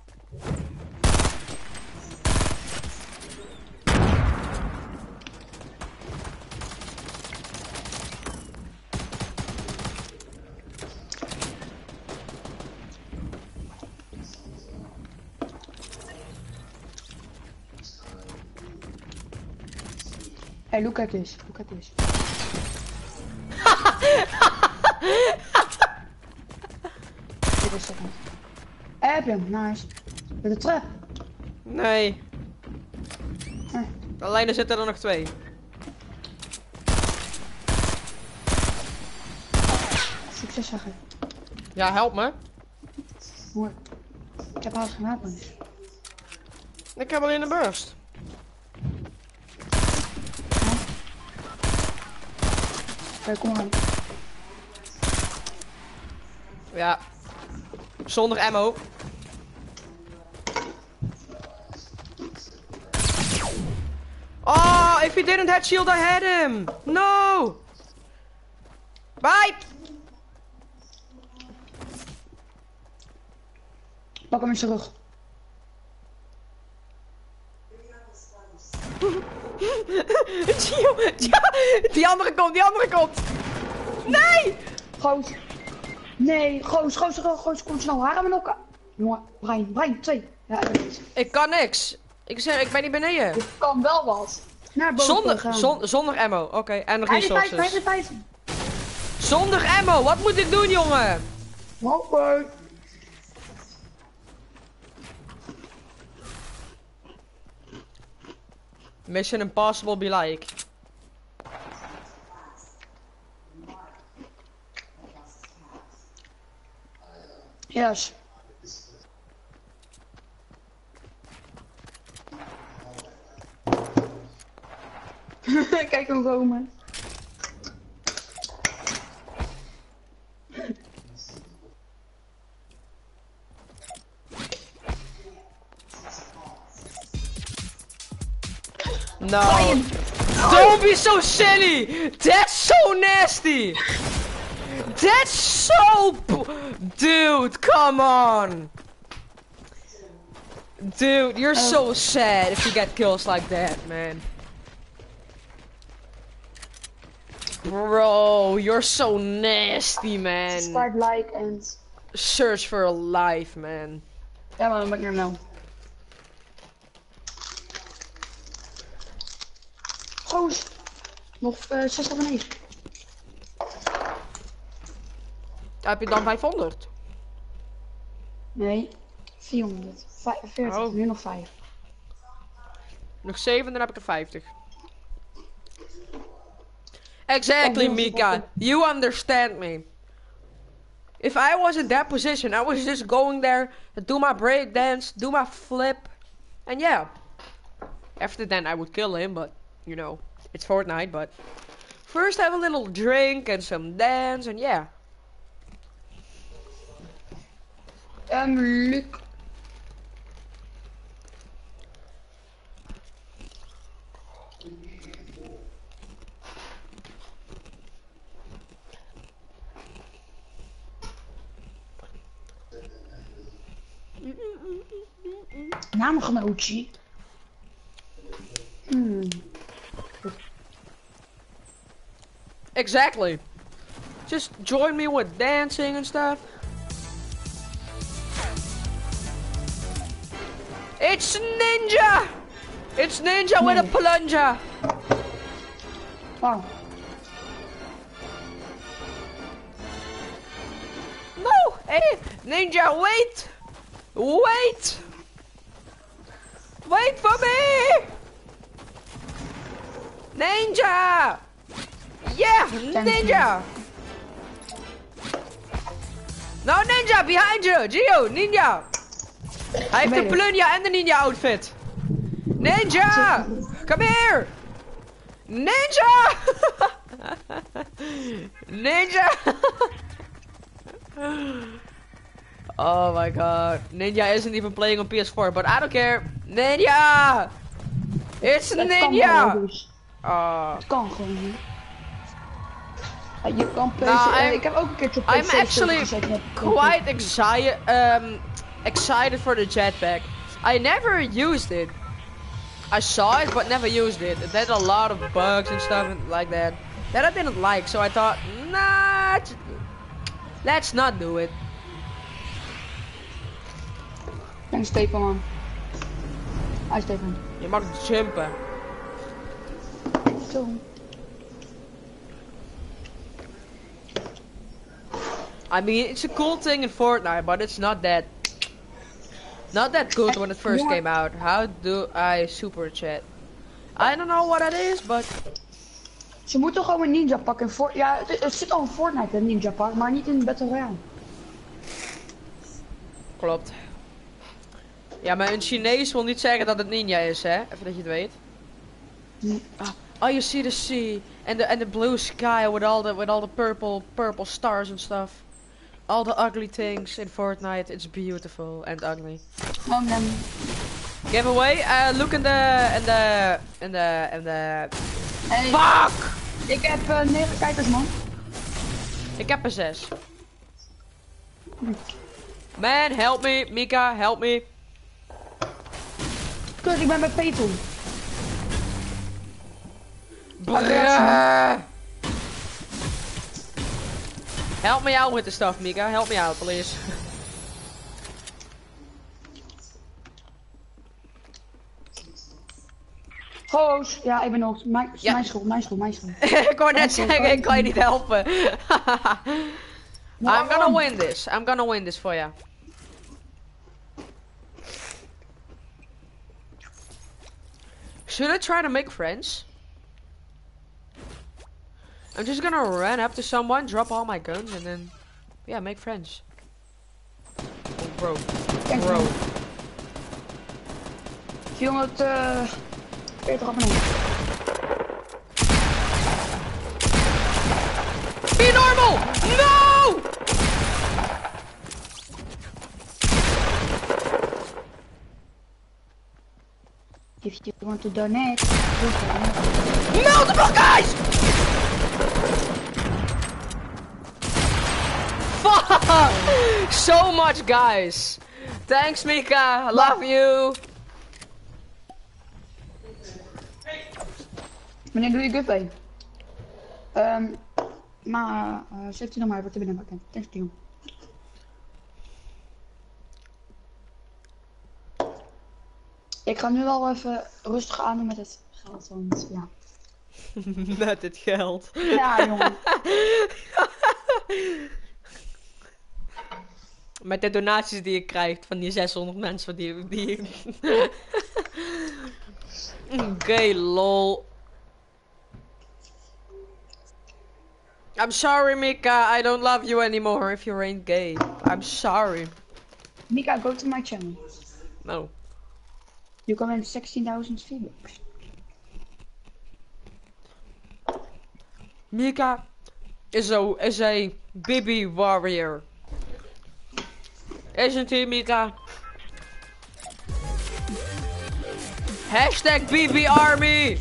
Hey, look at this. Look at this. Wait a second. I heb hem. Nice. Met de trap.
Nee.
Huh.
Alleen er zitten er nog twee.
Succes zeggen.
Ja, help me.
Mooi. Ik heb haast geen wapens.
Ik heb alleen een burst.
Kijk, kom aan.
Ja. Zonder ammo. Oh, if he didn't have shield, I had him. No. Bye.
Pak hem in zijn rug.
Gio, ja, die andere komt, die andere komt. Nee.
Goos. Nee, goos, goos, goos, goos, kom snel. Haar hem nog. Jongen, Brian, Brian, twee. Ja, dat is.
Ik kan niks. Ik zeg, ik ben niet beneden.
Je kan wel wat. Naar boven
Zonder,
gaan.
zon, zonder ammo, oké, okay. En
Hij is vijf, hij
resources.
is vijf.
Zonder ammo, wat moet ik doen, jongen?
Hopper.
Mission Impossible be like.
Yes. Kijk hem komen.
No. Don't be so silly. That's so nasty. That's so... b- Dude, come on. Dude, you're so sad if you get kills like that, man. Bro, you're so nasty, man.
Start like and...
Search for a life, man.
Ja man, dan ben ik er nou. Goos. Nog uh, zestig abonnees.
Heb je dan vijfhonderd?
Nee. vierhonderd. vijfenveertig.
Oh.
Nu nog vijf.
Nog zeven, dan heb ik er vijftig. Exactly,
Oh,
Mika. You understand me. If I was in that position, I was just going there, do my break dance, do my flip, and yeah. After then, I would kill him, but you know, it's Fortnite. But first, have a little drink and some dance, and yeah.
Um, Luc. Naamgenootje. Hmm.
Exactly. Just join me with dancing and stuff. It's Ninja! It's Ninja with a plunger!
Wow.
No! Hey! Ninja, wait! Wait! Wait for me! Ninja! Yeah! Ninja! No, Ninja! Behind you! Gio! Ninja! Hij heeft de
Weet ik.
plunja en de ninja outfit. Ninja! Come here! Ninja! Ninja! Oh my god. Ninja isn't even playing on P S four, but I don't care. Ninja! It's
Het kan wel,
Ninja!
dus.
Oh.
Het kan gewoon niet. Ja, je kan P C...
Nou,
eh,
I'm-
ik heb ook een keertje op P C
I'm actually
gezet met-
quite excited um excited for the jetpack. I never used it. I saw it but never used it. It had a lot of bugs and stuff like that. That I didn't like, so I thought, nah, t- let's not do it.
En Stefan, man. Hi, Stefan.
Je mag jumpen.
Zo.
I mean, it's a cool thing in Fortnite, but it's not that, not that good when it first came out. How do I super chat? I don't know what it is, but
Ze moeten gewoon een ninja pakken. Voor... Ja, het, het zit al in Fortnite, een ninja pak, maar niet in Battle Royale.
klopt. Ja, maar een Chinees wil niet zeggen dat het ninja is, hè? Even dat je het weet. Ah, oh, you see the sea and the and the blue sky with all the with all the purple purple stars and stuff. All the ugly things in Fortnite. It's beautiful and ugly.
Oh, dan...
Giveaway. Uh, look in the in the in the in the.
Hey,
Fuck!
ik heb uh, negen kijkers, man.
Ik heb er zes. Man, help me, Mika, help me.
Kut, ik ben bij Peter.
Bruh. Help me out with the stuff, Mika. Help me out, please.
Goos. Ja, ik ben nog. Mijn,
Ja.
mijn school, mijn school, mijn school.
Ik wou net zeggen, ik kan je niet helpen. I'm gonna win this. I'm gonna win this for you. Should I try to make friends? I'm just gonna run up to someone, drop all my guns, and then, yeah, make friends. Oh, bro.
Thanks,
Bro.
man. vierhonderdveertig abonnees.
Be normal! No!
If you want to donate, please donate.
Multiple guys! Fuck! So much guys. Thanks, Mika. I love you.
Wanneer doe je giveaway? Ehm, maar uh, zeventien nog maar wordt er binnen. Thanks, Tio. Ik ga nu wel even rustig aan doen met het geld, want ja.
Met het geld.
Ja, jongen.
Met de donaties die je krijgt van die zeshonderd mensen die... die... Gay lol. I'm sorry, Mika. I don't love you anymore if you ain't gay. I'm sorry.
Mika, go to my channel.
No.
You can win sixteen thousand V-Bucks.
Mika is a is a B B warrior. Isn't he, Mika? Hashtag B B army.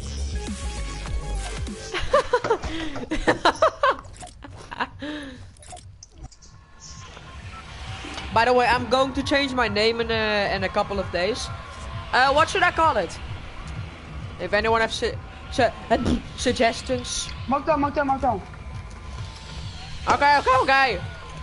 By the way, I'm going to change my name in a, in a couple of days. Uh, what should I call it? If anyone has su su suggestions.
Motor, motor, motor.
Okay, okay, okay.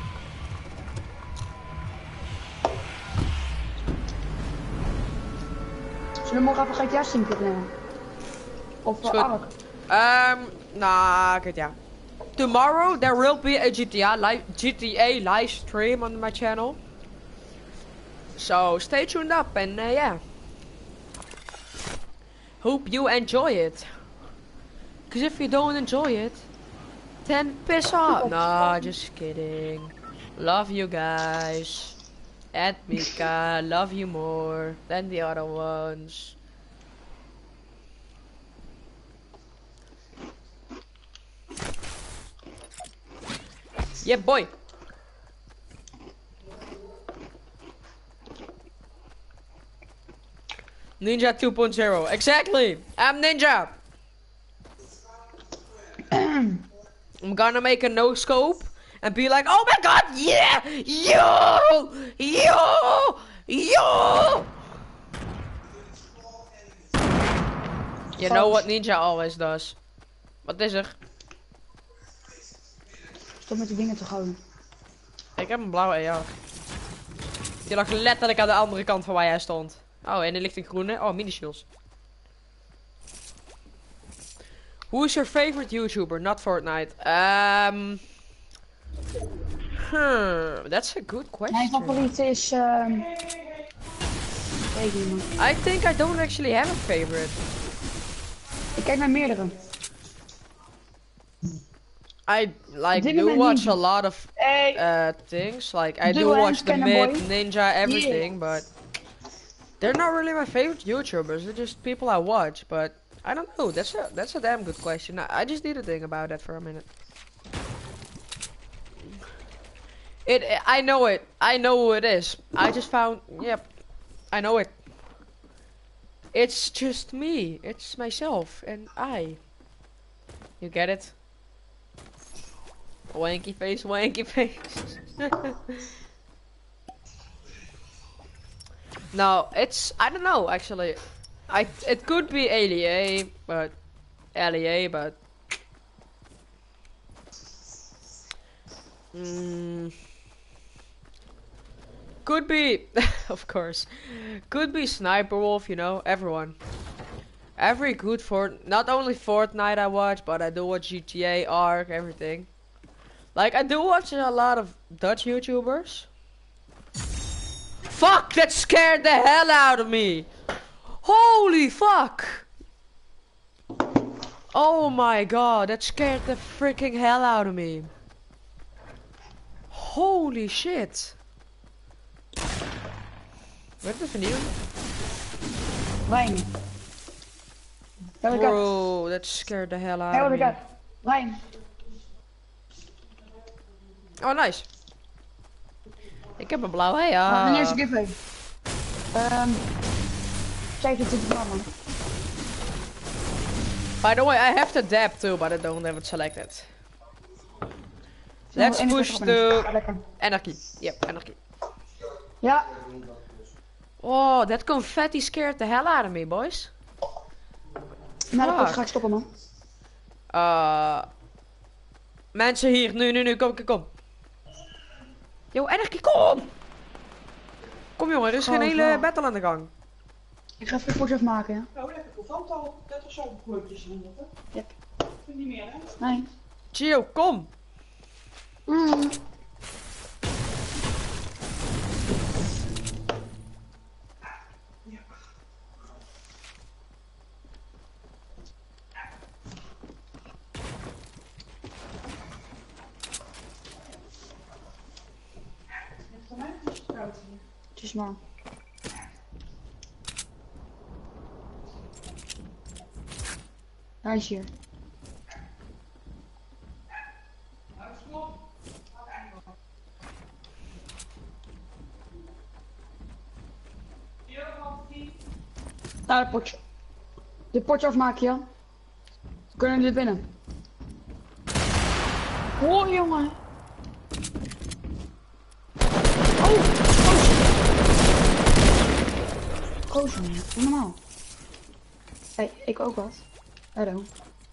Zullen we morgen even G T A streamen opnemen? Of
Is
uh,
goed.
Ark?
Um, nah, good, yeah. Tomorrow there will be a G T A live G T A live stream on my channel. So stay tuned up and uh, yeah. Hope you enjoy it. Cause if you don't enjoy it, then piss off. Nah, just kidding. Love you guys. And Mika, love you more than the other ones. Yeah, boy. Ninja two point oh. Exactly. I'm Ninja. I'm gonna make a no scope and be like, oh my god, yeah, yo, yo, yo. You know what Ninja always does. Wat is er?
Stop met die dingen te gooien.
Ik heb een blauwe E R. Die lag letterlijk aan de andere kant van waar jij stond. Oh, en er ligt een groene. Oh, mini-shields. Who is your favorite YouTuber? Not Fortnite. Um. Hmm, that's a good question.
Mijn favoriet is... Um... Weet ik niet, man.
I think I don't actually have a favorite.
Ik kijk naar meerdere.
I like
Dit
do
moment
watch
niet.
a lot of
Hey.
uh things. Like I
Do
do
and
watch the
Scanner
mid,
Boy.
Ninja, everything, but they're not really my favorite YouTubers. They're just people I watch. But I don't know. That's a that's a damn good question. I, I just need to think about that for a minute. It I know it. I know who it is. I just found. Yep, I know it. It's just me. It's myself and I. You get it? Wanky face, wanky face. No, it's I don't know actually. I it could be L E A, but L E A, but mm, could be, of course, could be Sniper Wolf. You know, everyone. Every good Fort, not only Fortnite I watch, but I do watch G T A, Ark, everything. Like, I do watch a lot of Dutch YouTubers. Fuck, that scared the hell out of me. Holy fuck. Oh my god, that scared the freaking hell out of me. Holy shit. Werd het vernieuwd?
Rijn.
Bro, that scared the hell out
Hey,
of
what I
me.
got? Rijn.
Oh, nice. Ik heb een blauwe,
Uh,
ja.
wanneer is de giveaway? Um, zevenentwintig man.
By the way, I have the dab too, but I don't have it selected. Let's push the
Lekker.
anarchy. Yep, anarchy.
Ja.
Oh, that confetti scared the hell out of me, boys.
Na de
Fuck.
pot ga ik stoppen, man.
Uh, mensen hier, nu, nu, nu, kom, kom, kom. Yo, anarchy, kom! Kom jongen, er is geen
Oh,
hele
wow.
battle aan de gang.
Ik ga even potje afmaken, ja.
Oh, lekker contant al. Dat is zo'n broodjes in dat, hè?
Yep.
Vind niet meer, hè?
Nee.
Gio, kom!
Mm.
Voor mij is het koud hier.
Het is maar. Hij is hier. Nou, het potje. Dit potje afmaken, ja. Dan kunnen we dit binnen. Oh, jongen. Oh, gozer. Gozer, man. Normaal. Hé, hey, ik ook wat. Hallo.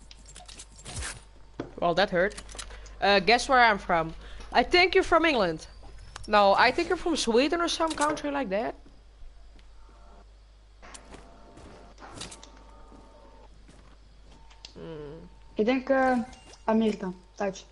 Well, that hurt. Uh, guess where I'm from? I think you're from England. No, I think you're from Sweden or some country like that. Hmm.
Ik denk uh, Amerika. Duits.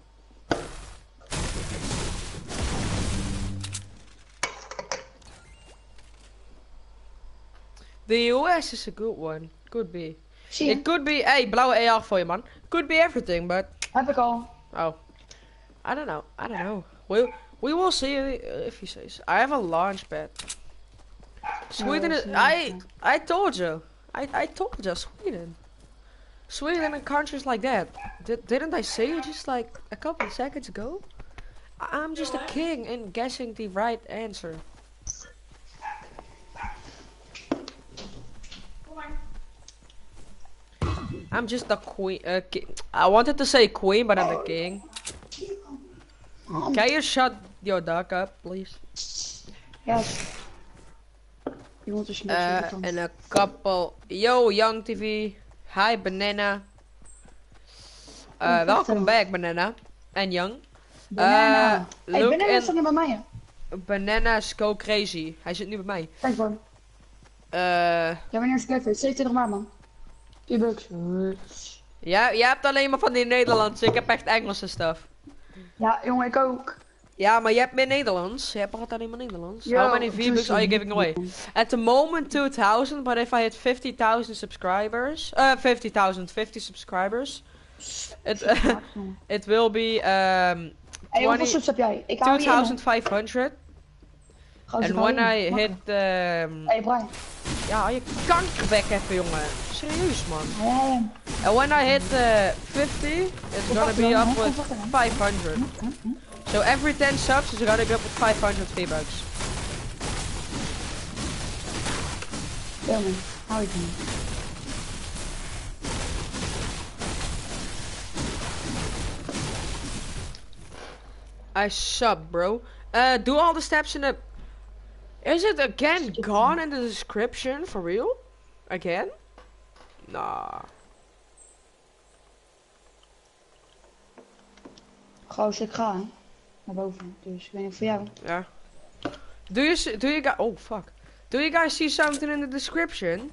The U S is a good one. Could be.
Zie je?
It could be. Hey, blauwe A R voor je man. Could be everything, but
Heb ik al.
oh, I don't know. I don't know. We we will see if he says. I have a launch pad. Sweden is. I I told you. I I told you Sweden. Sweden and countries like that. Did, didn't I say it just like a couple of seconds ago? I- I'm just a king in guessing the right answer. I'm just the queen. Uh, ki I wanted to say queen, but I'm the king. Can you shut your dog up, please?
Ja. Je hond is niet
Uh,
irritant.
and a couple. Yo, Young T V. Hi, Banana. Uh,
Oh,
welcome
vertel.
back, Banana. And Young.
Banana.
Uh,
Hey,
look
Banana
in-
staat nu bij mij, hè?
Banana's go crazy. Hij zit nu bij mij.
Kijk, man.
Uh,
Ja, wanneer is het lekker? zevenentwintig maart, man. vier bucks.
ja, jij hebt alleen maar van die Nederlandse. Ik heb echt Engelse stuff.
Ja, jongen, ik ook.
Ja, maar je hebt meer Nederlands. Je hebt altijd alleen maar Nederlands.
Yo,
How many V-Bucks are you
tussen.
giving away? At the moment two thousand, but if I hit fifty thousand subscribers, uh, fifty thousand, fifty subscribers, it it will be um
Hey, hoeveel
twenty
subs heb jij? Ik hou je in, hè.
twenty-five hundred.
Gozer,
And
ik hou
when
je
I
in.
hit
Makkelijk.
um,
Hey, Brian.
ja, je kankerbek even, jongen. Serieus, man.
Hey,
And when I hit uh, fifty, it's gonna be up with five hundred. So every ten subs is gonna go up with five hundred V-Bucks.
Yo, man. Hou je van.
I sub, bro. Uh, do all the steps in the... Is it again gone in the description? For real? Again? Nah.
Gozer, ik ga, hè. Naar boven. Dus ik weet niet voor jou.
Yeah. Do you see, do you guys... Oh, fuck. Do you guys see something in the description?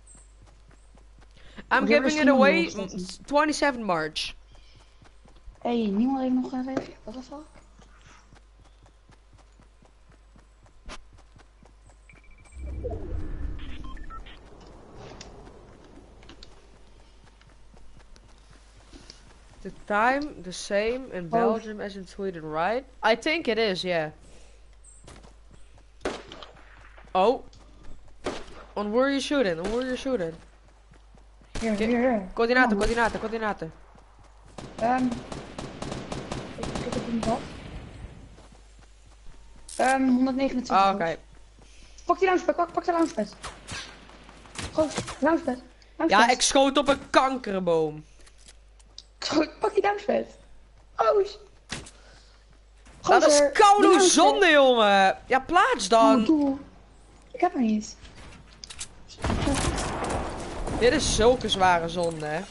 I'm
Wat hebben
giving
we
it away
streamen nog steeds?
twenty-seven March.
Hey, niemand heeft nog een reactie. Wat de fuck?
The time the same in Belgium as in Sweden, right? I think it is, yeah. Oh. On where you shooting? On where you shooting?
Hier,
Ki-
hier, hier.
Coördinaten,
Kom maar,
coördinaten, coördinaten.
Ehm. Ik ik heb hem wat. Ehm, honderdnegenentwintig.
Ah, oké.
Pak die launchpad, pak, pak de launchpad. Goed, launchpad. launchpad.
Ja, ik schoot op een kankerboom.
Goed, pak die launchpad. Oh. sh-
Dat is
Gozer,
koude
die launchpad.
zonde, jongen. Ja, plaats
Doe,
dan.
doe. Ik heb hem niet.
Dit is zulke zware zonde, hè.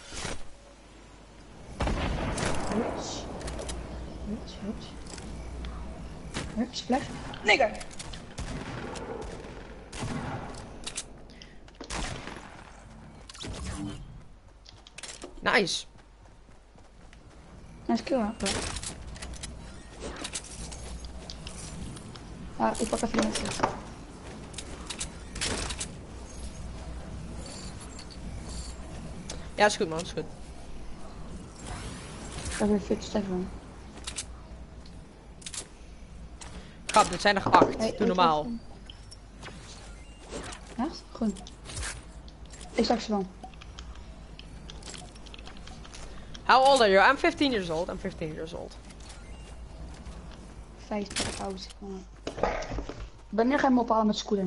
Hups. Hups, hups. Hups, flash. Nigger.
Nice.
Nice kill, hè. Ja, ik pak even de mensen.
Ja, is goed, man. Is goed.
Ik heb weer fit Stefan.
Grap, dit zijn nog acht.
Hey,
Doe
hey,
normaal.
Echt? Goed. Ik zag ze wel.
How old are you? I'm fifteen years old. I'm fifteen years old.
vijftig oud. Wanneer ga je hem ophalen met scooter?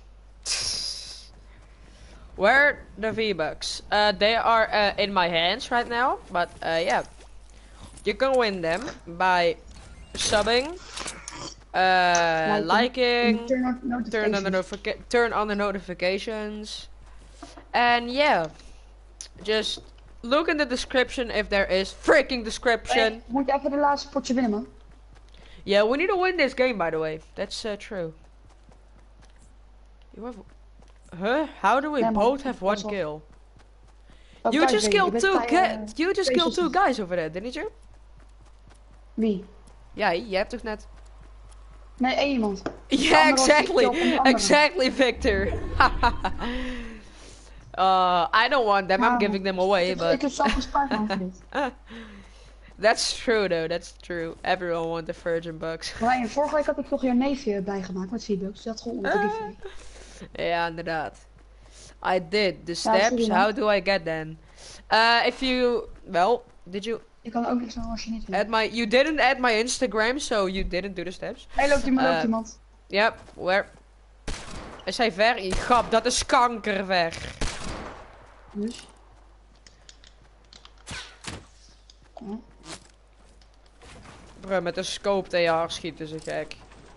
Where the V-Bucks? Uh, they are uh, in my hands right now, but uh, yeah, you can win them by subbing, uh, liking,
Turn on
turn on the
notifications.
notifica turn on the notifications, and yeah, just look in the description if there is freaking description.
Hey, moet je even de laatste potje winnen, man.
Yeah, we need to win this game, by the way. That's uh, true. You have. Huh? How do we
Yeah, man.
both have one
Pas op.
kill?
Dat
You
kan
just
je
killed
bent
two.
bij,
Ga
eh,
you just
twee
killed two
sessies.
guys over there, didn't you?
Wie?
Ja, jij hebt toch net.
Nee, één iemand.
Yeah,
andere was die
exactly.
kill van die andere.
Exactly, Victor. uh, I don't want them. I'm
Nou,
giving them away,
Ik
but
heb zelf een spaar van voor dit.
that's true though. That's true. Everyone wants the virgin bucks.
Brian, vorige week had ik nog jouw neefje bijgemaakt met V-Bucks. Dat gewoon onder de giveaway.
Ja, inderdaad. I did. The
Ja, sorry,
steps.
man.
How do I get them? Uh, if you well, did you
Ik kan ook niks doen als je niet wil.
add my? You didn't add my Instagram, so you didn't do the steps.
Hey, loopt iemand,
Eh,
loopt iemand.
Yep. Where? Is hij ver? Grap, dat is kanker weg.
Dus. Hm?
Bro, met een scope tegen je haar schieten ze gek.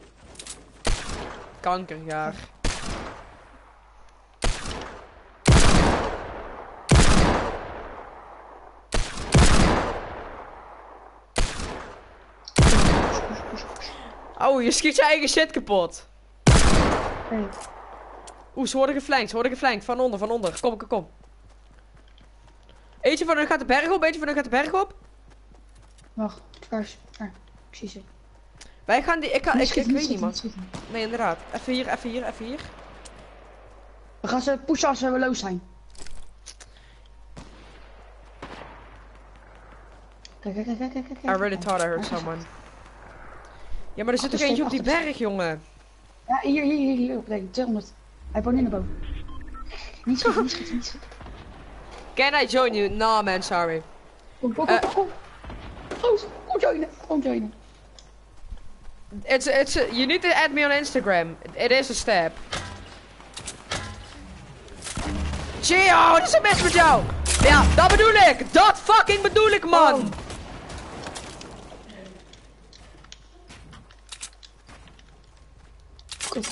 Kankerjaar. Oh, je schiet je eigen shit kapot.
Hey.
Oeh, ze worden geflankt, ze worden geflankt. Van onder, van onder. Kom, kom, kom. Eentje van hun gaat de berg op, eentje van hun gaat de berg op.
Wacht, waar is... Waar? Ik zie ze.
Wij gaan die... Ik, kan,
Niet
ik, ik
schieten,
weet
niet
niet, man.
schieten, niet schieten.
Nee, inderdaad. Even hier, even hier, even hier.
We gaan ze pushen als we low zijn. Kijk, kijk, kijk, kijk, kijk, kijk.
I really thought I heard someone. Ja, maar er zit toch eentje op die berg, jongen.
Ja, hier, hier, hier, hier. Op de tweehonderd. Hij woont in de boom. Niet schieten, niet schieten, niet schieten.
Can I join you? No, man, sorry.
Kom, kom, kom, kom, kom. Goed, kom joinen, kom joinen.
It's, it's, a, you need to add me on Instagram. It is a step. Gio, wat is er mis met jou? Ja, dat bedoel ik. Dat fucking bedoel ik, man.
Oh. Goed.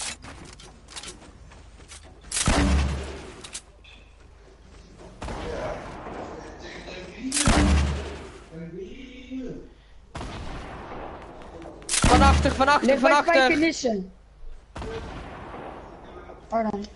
Van achter, van achter,
Ligt
van
bij twee
achter.
nissen. Waar dan?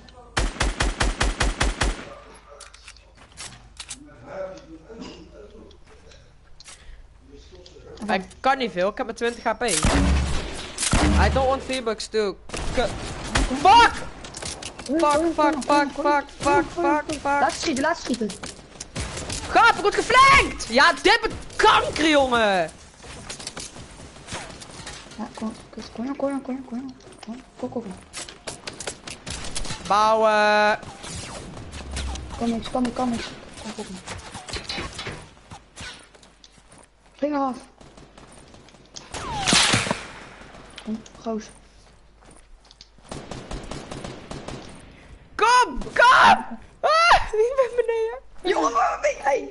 Ik kan niet veel, ik heb maar twintig H P. I don't want V-Bucks too. K fuck! Fuck, fuck, fuck, fuck, fuck, fuck, fuck.
Laat schieten, laat schieten.
Gaap, ik word geflankt! Ja, dit is kanker, jongen!
Ja, kom, kom, kom, kom, kom, kom, kom, kom, kom.
Bouwen!
Kom eens, kom eens, kom eens. Kom, kom, kom. Spring eraf. Kom, goos.
Kom, kom! Ah, ik ben beneden.
Jongen, waar ben jij?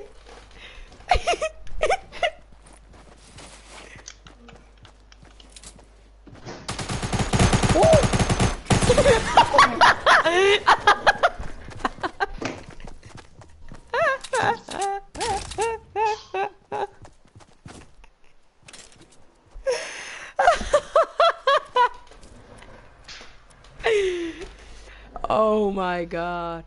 Oh my god.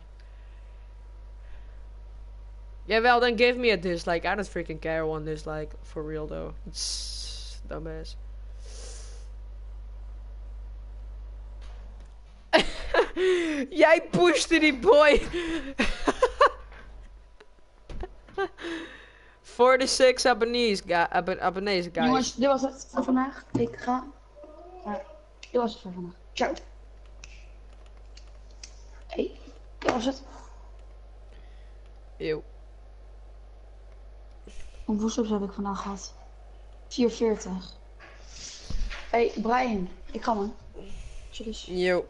Yeah, well then give me a dislike. I don't freaking care one dislike. For real though. It's dumbass. Jij pushte die boy. forty-six abonnees, ga ab abonnees guys.
Jongens, dit was het voor vandaag. Ik ga. Ja, dit was het voor vandaag. Ciao. Hey, dit was het.
Eeuw.
Hoeveel subs heb ik vandaag gehad? vierenveertig. Hey, Brian. Ik ga man. Tjus.
Yo.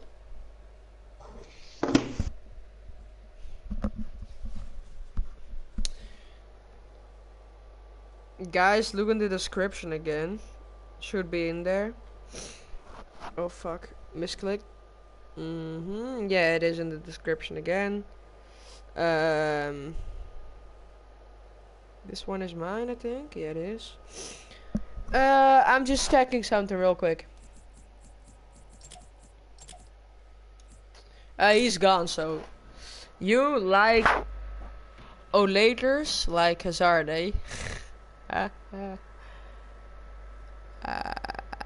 Guys, look in the description again. Should be in there. Oh fuck. Misclick. Mm-hmm. Yeah, it is in the description again. Um This one is mine, I think. Yeah, it is. Uh I'm just checking something real quick. Uh, he's gone, so you like Olaters like Hazard, eh? uh, uh, uh.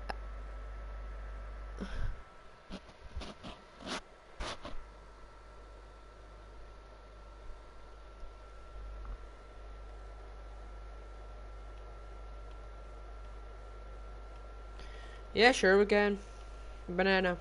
Yeah, sure we can. Banana.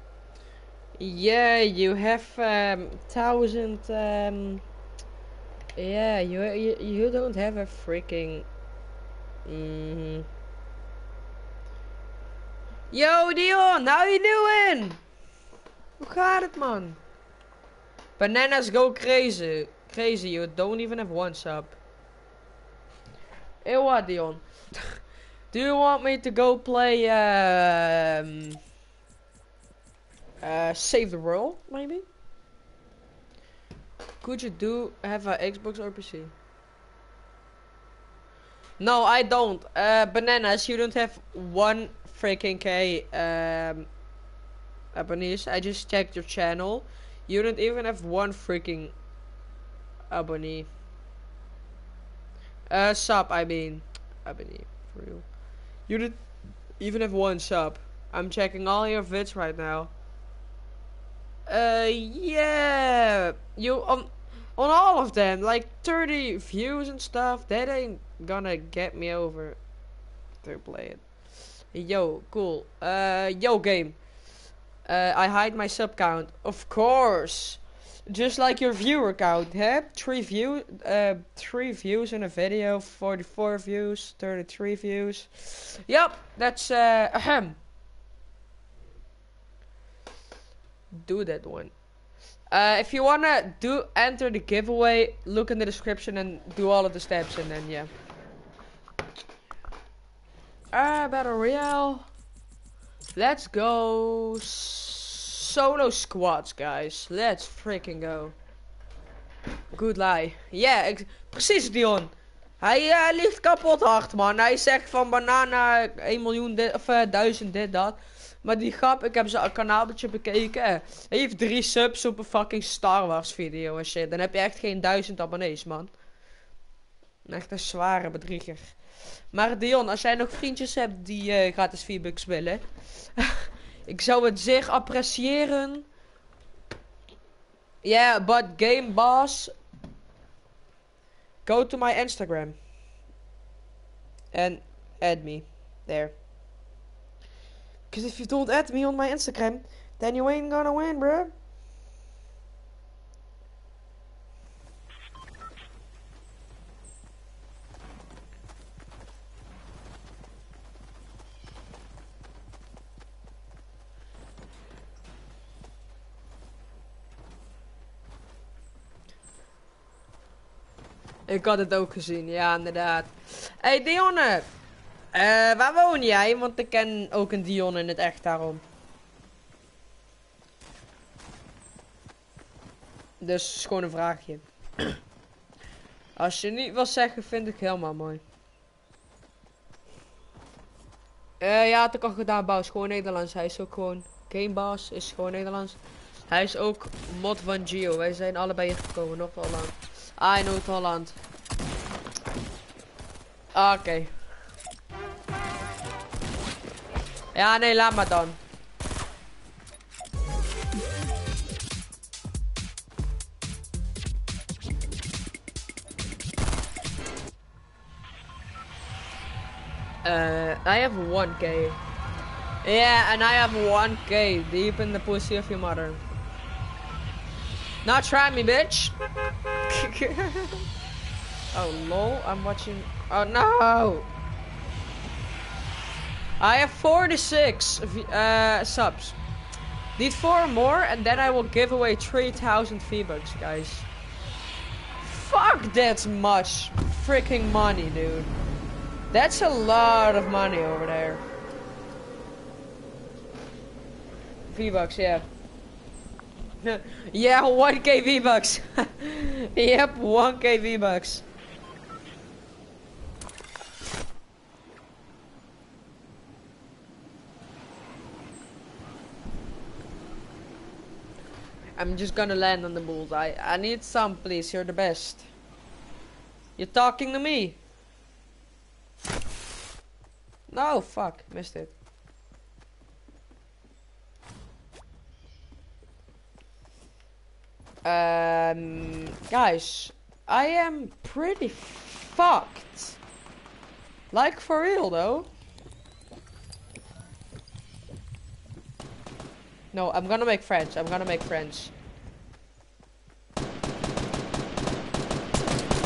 Yeah, you have um, thousand um, Yeah, you you, you don't have a freaking. Mm. Yo Dion, how you doing? Hoe gaat het, man? Bananas go crazy. Crazy, you don't even have one sub. Hey, what, Dion? Do you want me to go play, um... Uh, Save the World, maybe? Could you do have a Xbox or P C? No, I don't. Uh, Bananas, you don't have one freaking K, um... abonnees. I just checked your channel. You don't even have one freaking abonnee. Uh, sub, I mean. Abonnee, for real. You don't even have one sub. I'm checking all your vids right now. Uh, yeah. You, on, on all of them, like thirty views and stuff, that ain't gonna get me over to play it. Yo, cool. Uh, yo, game. Uh, I hide my sub count. Of course. Just like your viewer count, huh? Three view, uh, three views in a video, forty-four views, thirty-three views. Yep, that's, uh, ahem. Do that one. Uh, if you wanna do, enter the giveaway, look in the description and do all of the steps and then, yeah. Uh, Battle Royale. Let's go solo squads, guys. Let's freaking go. Good lie. Ja, yeah, precies, Dion. Hij uh, ligt kapot hard, man. Hij zegt van banana één miljoen dit, of uh, duizend dit, dat. Maar die grap, ik heb zijn kanaaltje bekeken. Hij heeft drie subs op een fucking Star Wars video en shit. Dan heb je echt geen duizend abonnees, man. Echt een zware bedrieger. Maar Dion, als jij nog vriendjes hebt die uh, gratis V-Bucks willen. Ik zou het zeer appreciëren. Yeah, but Game Boss. Go to my Instagram. And add me. There. Because if you don't add me on my Instagram, then you ain't gonna win, bro. Ik had het ook gezien, ja, inderdaad. Hey Dionne, uh, waar woon jij? Want ik ken ook een Dion in het echt, daarom. Dus is gewoon een vraagje. Als je niet wil zeggen, vind ik helemaal mooi. Uh, ja, had ik al gedaan, Baus. Gewoon Nederlands. Hij is ook gewoon Gamebaas, is gewoon Nederlands. Hij is ook mod van Gio. Wij zijn allebei hier gekomen, Noord-Holland. Ah, in Noord-Holland. Ah, oké. Okay. Ja, nee, laat maar dan. Uh, I have one K. Yeah, and I have one K deep in the pussy of your mother. Not try me, bitch. Oh lol, I'm watching. Oh no. I have forty-six uh, subs. Need four more, and then I will give away three thousand V-Bucks, guys. Fuck, that's much freaking money, dude. That's a lot of money over there. V-Bucks, yeah. Yeah, one K V-Bucks. Yep, one K V-Bucks. I'm just gonna land on the bullseye. I need some, please. You're the best. You're talking to me. No, fuck. Missed it. Um, guys, I am pretty fucked. Like, for real, though. No, I'm gonna make friends. I'm gonna make friends.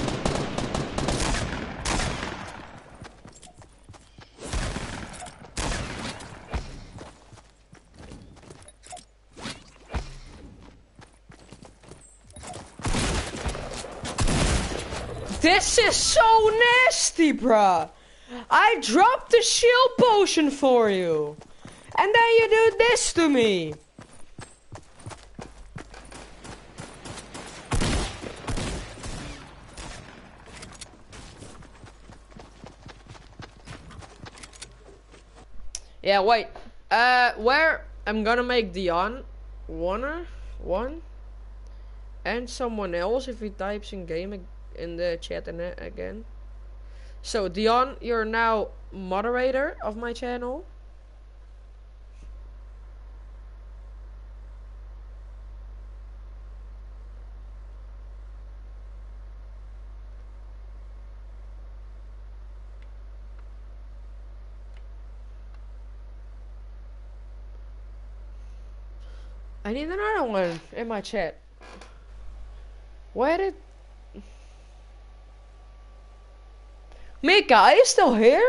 This is so nasty, bruh. I dropped the shield potion for you. And then you do this to me. Yeah, wait. Uh, where I'm gonna make Dion one, one, and someone else if he types in game in the chat in it again. So Dion, you're now moderator of my channel. I need another one in my chat. Where did... Mika, are you still here?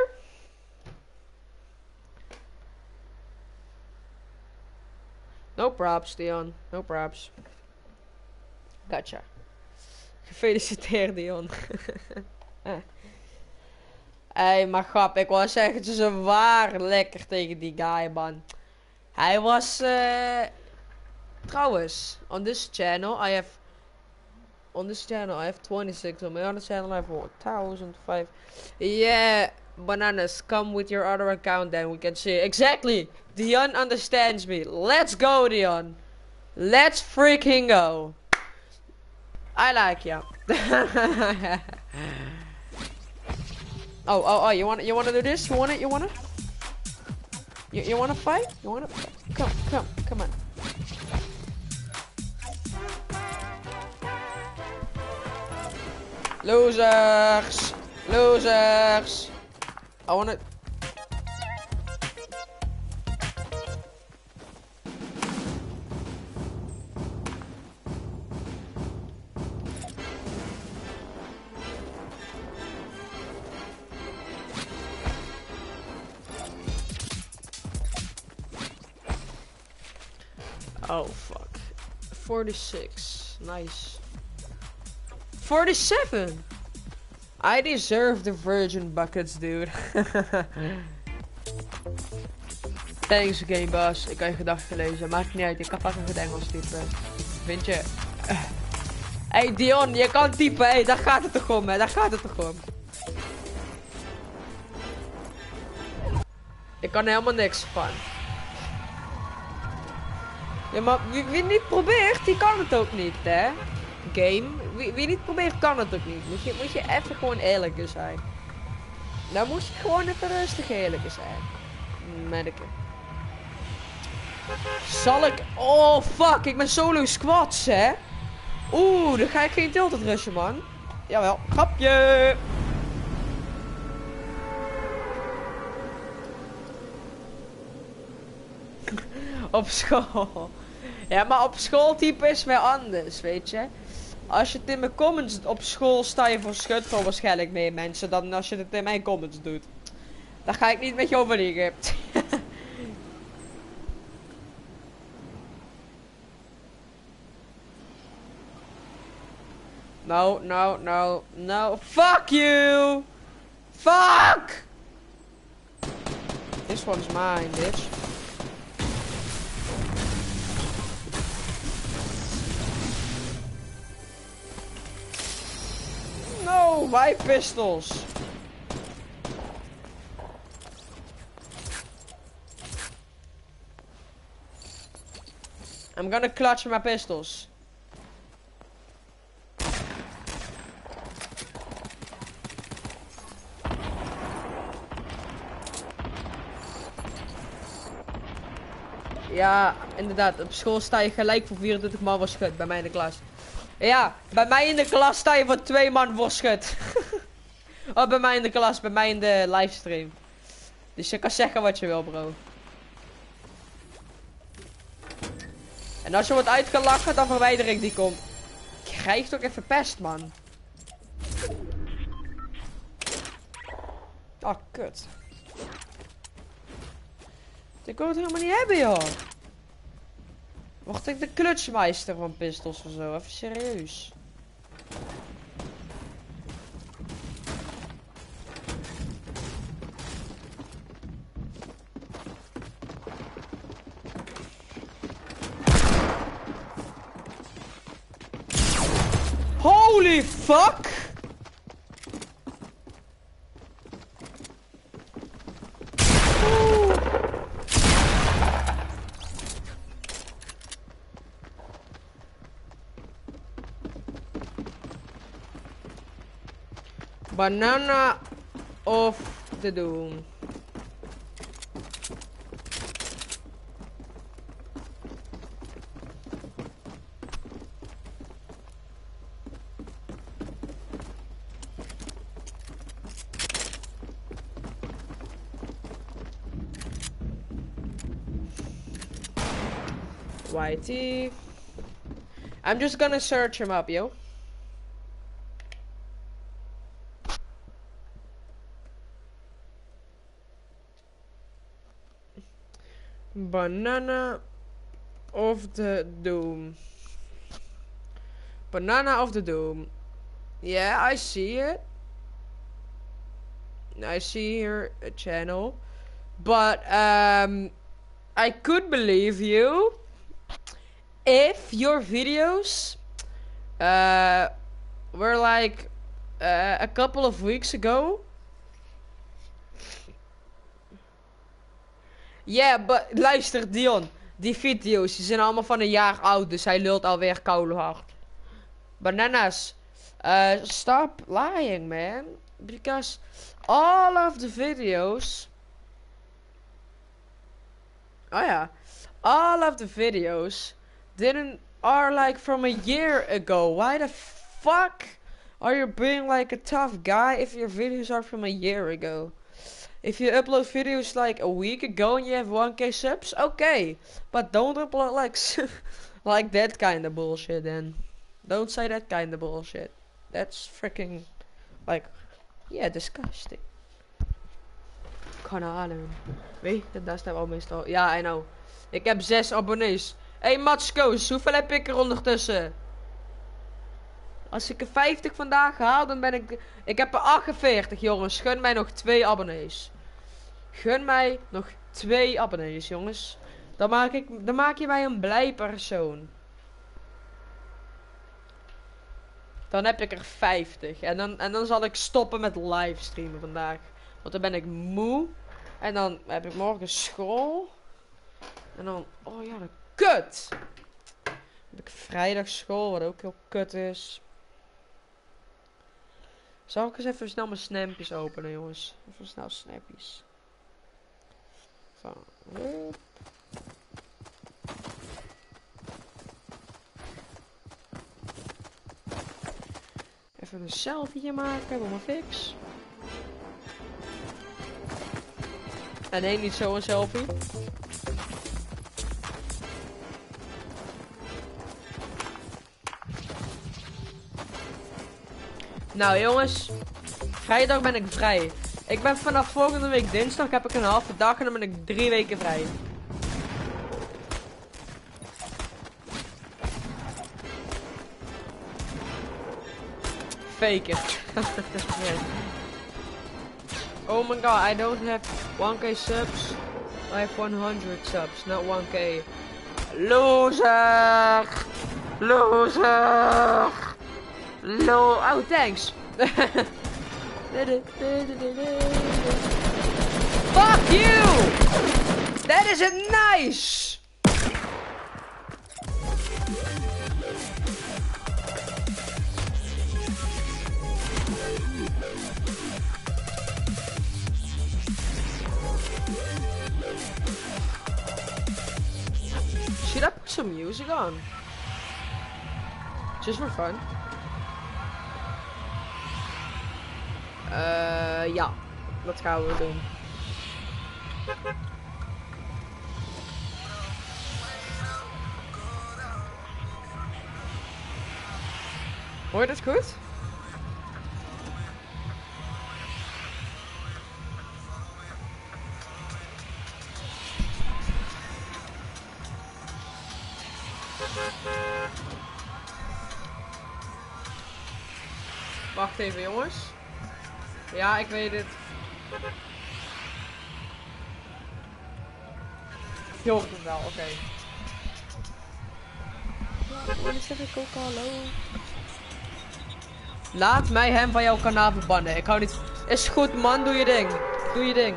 No props, Dion. No props. Gotcha. Gefeliciteerd, Dion. Hey, maar grap, ik wou zeggen, het is een waar lekker tegen die guy, man. Hij was... Uh... Trouwens, on this channel I have on this channel I have twenty-six. On my other channel I have one thousand five. Yeah, bananas, come with your other account then we can see. Exactly. Dion understands me. Let's go, Dion. Let's freaking go. I like you. oh, oh, oh, you want you want to do this? You want it? You want it? You you want to fight? You want to? Come, come, come on. Losers! Losers! I wanna... Oh fuck. forty-six. Nice. forty-seven! I deserve the virgin buckets, dude. Thanks, Gameboss. Ik kan je gedachten lezen. Maakt niet uit, ik kan pakken het Engels typen. Vind je? Hey Dion, je kan typen, hey, daar gaat het toch om, hè? Daar gaat het toch om. Ik kan er helemaal niks van. Ja, maar wie, wie niet probeert, die kan het ook niet, hè? Game. Wie, wie niet probeert, kan het ook niet. Moet je, moet je even gewoon eerlijker zijn. Nou moet je gewoon even rustig eerlijker zijn. Merken. Zal ik... Oh, fuck. Ik ben solo squats, hè? Oeh, dan ga ik geen tilted rushen, man. Jawel. Grapje. Op school. Ja, maar op schooltype is weer anders, weet je. Als je het in mijn comments op school sta je voor schut voor waarschijnlijk meer mensen dan als je het in mijn comments doet. Daar ga ik niet met je overliegen. No, no, no, no. Fuck you! Fuck! This one's mine, bitch. No, my pistols. I'm gonna clutch my pistols. Ja, inderdaad. Op school sta je gelijk voor vierentwintig man voor schut. Bij mij in de klas. Ja, bij mij in de klas sta je voor twee man voor schut. Oh, bij mij in de klas. Bij mij in de livestream. Dus je kan zeggen wat je wil, bro. En als je wordt uitgelachen, dan verwijder ik die kom. Krijg toch even pest, man. Oh, kut. Ik wil het helemaal niet hebben, joh. Word ik de klutsmeister van pistols of zo? Even serieus. Holy fuck! Oeh. Banana of the Doom. Y T. I'm just gonna search him up, yo. Banana of the Doom. Banana of the Doom. Yeah, I see it. I see here a channel. But, um, I could believe you if your videos uh, were like uh, a couple of weeks ago. Ja, yeah, but luister Dion, die video's die zijn allemaal van een jaar oud, dus hij lult alweer koude hard. Bananas, uh, stop lying man, because all of the videos, oh ja, all of the videos didn't are like from a year ago. Why the fuck are you being like a tough guy if your videos are from a year ago? If you upload videos like a week ago and you have one K subs, okay. But don't upload like like that kind of bullshit then. Don't say that kind of bullshit. That's freaking like, yeah, disgusting. Kan ademen. Weet je, daar staan we al meestal. Ja, I know. Ik heb zes abonnees. Hé hey, Matskoos, hoeveel heb ik er ondertussen? Als ik er vijftig vandaag haal, dan ben ik... Ik heb er achtenveertig, jongens. Gun mij nog twee abonnees. Gun mij nog twee abonnees, jongens. Dan maak, ik, dan maak je mij een blij persoon. Dan heb ik er vijftig. En dan, en dan zal ik stoppen met livestreamen vandaag. Want dan ben ik moe. En dan heb ik morgen school. En dan... Oh ja, dat kut! Dan heb ik vrijdag school, wat ook heel kut is. Zal ik eens even snel mijn snampjes openen, jongens? Even snel snappies. Van... Hup. Even een selfie maken voor mijn fix. En nee, niet zo een selfie. Nou jongens, vrijdag ben ik vrij. Ik ben vanaf volgende week dinsdag heb ik een halve dag en dan ben ik drie weken vrij. Fake it. Oh my god, I don't have one K subs. I have one hundred subs, not one K. Loser! Loser! Lo oh, thanks. Fuck you! That isn't nice! Should I put some music on? Just for fun. Uh, ja, dat gaan we doen. Hoor je dat goed? Wacht even jongens. Ja, ik weet het. Je hoort het wel, oké. Okay. Dan zeg ik ook hallo. Laat mij hem van jouw kanaal verbannen. Ik hou niet... Is goed man, doe je ding. Doe je ding.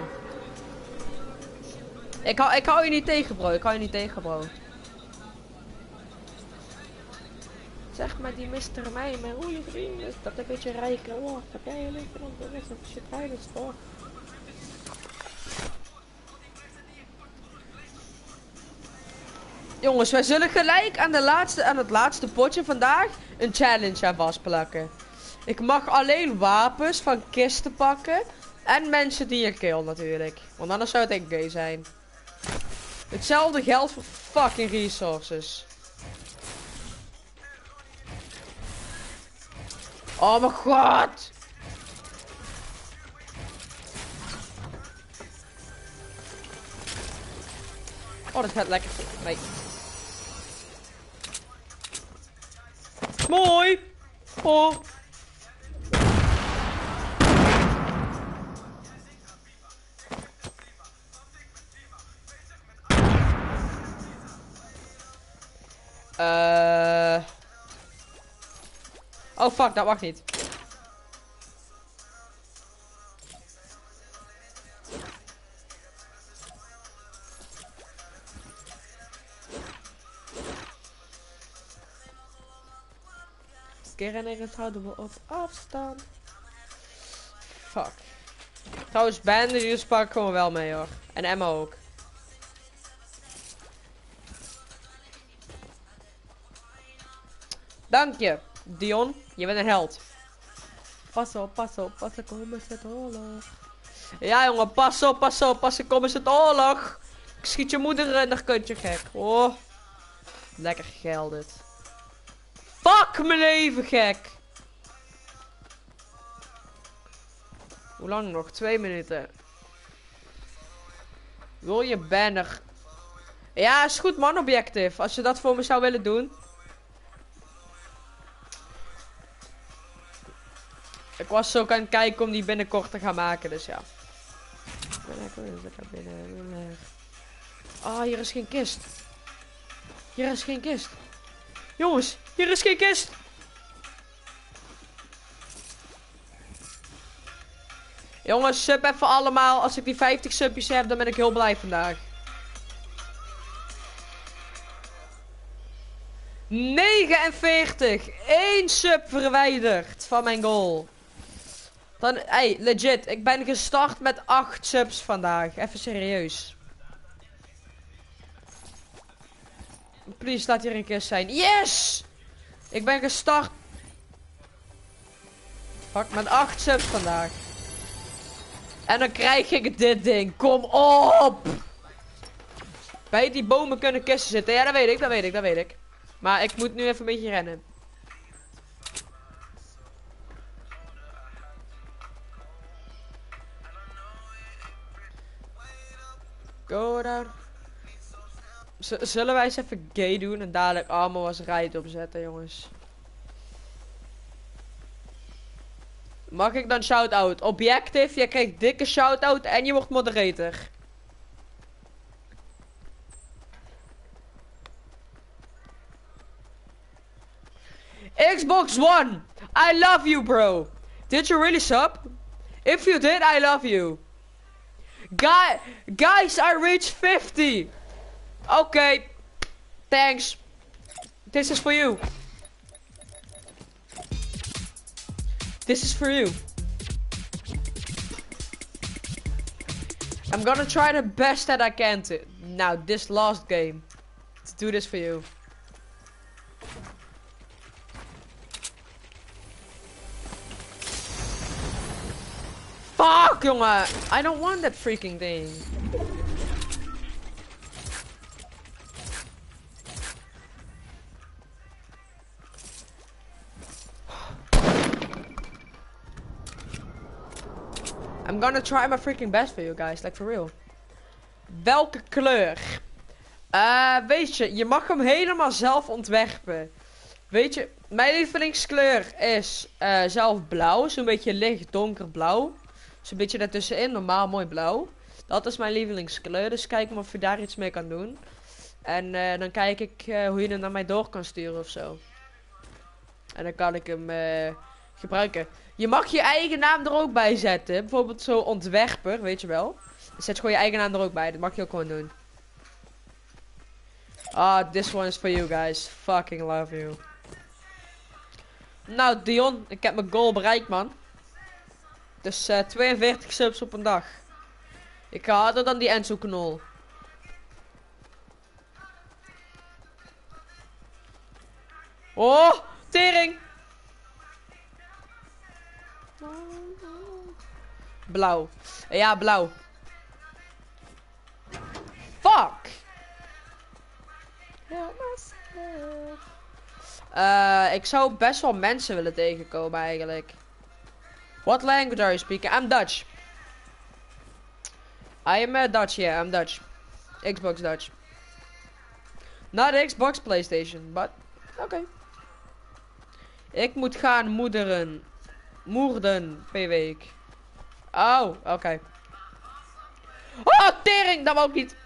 Ik hou, ik hou je niet tegen bro, ik hou je niet tegen bro. Zeg maar die mister mij, mijn goede vriend is dat een beetje rijker. Oh, heb jij je leven dan de rest of shit rijden toch? Jongens, wij zullen gelijk aan, de laatste, aan het laatste potje vandaag een challenge aan vastplakken. Ik mag alleen wapens van kisten pakken en mensen die je kill natuurlijk. Want anders zou het echt gay zijn. Hetzelfde geldt voor fucking resources. Oh mijn god! Oh, dat gaat lekker. Nee. Mooi! Oh! Uh... Oh fuck, dat mag niet. Keren en houden we op afstand. Fuck. Trouwens, bandages pak ik gewoon wel mee hoor. En Emma ook. Dank je, Dion. Je bent een held. Pas op, pas op, pas op, kom eens het oorlog. Ja jongen, pas op, pas op, pas op, kom eens het oorlog. Ik schiet je moeder in de kuntje gek. Oh. Lekker geld dit. Fuck mijn leven gek. Hoe lang nog? Twee minuten. Wil je banner? Ja, is goed man, objectief. Als je dat voor me zou willen doen. Ik was ook aan het kijken om die binnenkort te gaan maken, dus ja. Ah, oh, hier is geen kist. Hier is geen kist. Jongens, hier is geen kist. Jongens, sub even allemaal. Als ik die vijftig subjes heb, dan ben ik heel blij vandaag. negenenveertig. Eén sub verwijderd van mijn goal. Dan, hey, legit. Ik ben gestart met acht subs vandaag. Even serieus. Please, laat hier een kist zijn. Yes! Ik ben gestart. Fuck, met acht subs vandaag. En dan krijg ik dit ding. Kom op! Bij die bomen kunnen kisten zitten. Ja, dat weet ik, dat weet ik, dat weet ik. Maar ik moet nu even een beetje rennen. Go down. Z zullen wij eens even gay doen en dadelijk armor als rijdt opzetten, jongens? Mag ik dan shout-out? Objective, je krijgt dikke shout-out en je wordt moderator. Xbox One, I love you, bro. Did you really sub? If you did, I love you. Guy, guys, I reached fifty. Okay, thanks. This is for you. This is for you. I'm gonna try the best that I can to now this last game to do this for you. Fuck, jongen! I don't want that freaking thing. I'm gonna try my freaking best for you guys, like for real. Welke kleur? Uh, weet je, je mag hem helemaal zelf ontwerpen. Weet je, mijn lievelingskleur is uh, zelf blauw, zo'n beetje licht donkerblauw. Zo'n beetje daartussenin, normaal mooi blauw. Dat is mijn lievelingskleur, dus kijk maar of je daar iets mee kan doen. En uh, dan kijk ik uh, hoe je hem naar mij door kan sturen of zo. En dan kan ik hem uh, gebruiken. Je mag je eigen naam er ook bij zetten. Bijvoorbeeld zo ontwerper, weet je wel. Zet gewoon je eigen naam er ook bij. Dat mag je ook gewoon doen. Ah, this one is for you guys. Fucking love you. Nou, Dion, ik heb mijn goal bereikt, man. Dus uh, tweeënveertig subs op een dag. Ik ga harder dan die Enzo Knol. Oh, tering. Blauw. Ja, blauw. Fuck. Uh, ik zou best wel mensen willen tegenkomen eigenlijk. What language are you speaking? I'm Dutch. I am uh, Dutch, yeah, I'm Dutch. Xbox Dutch. Not Xbox PlayStation, but oké. Okay. Ik moet gaan moederen. Moerden per week. Oh, oké. Okay. Oh, tering, dat wou ik niet.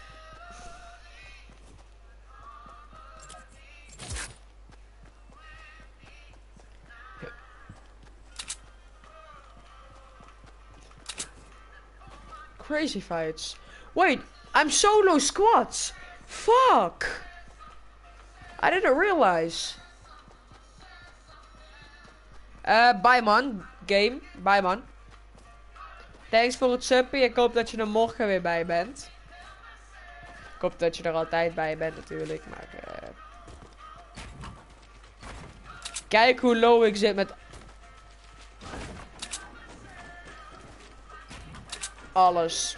Crazy fights. Wait, I'm solo squads. Fuck. I didn't realize. Uh, bye man. Game. Bye man. Thanks voor het suppie. Ik hoop dat je er morgen weer bij bent. Ik hoop dat je er altijd bij bent natuurlijk. Maar uh... kijk hoe low ik zit met alles.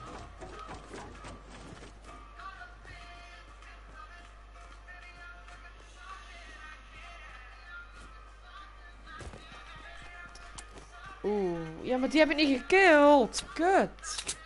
Oeh, ja, maar die heb ik niet gekillt. Kut.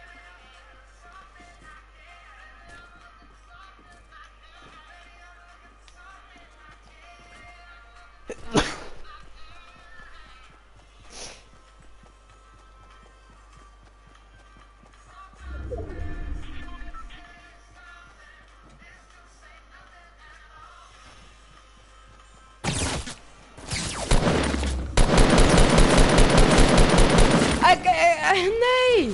Nee!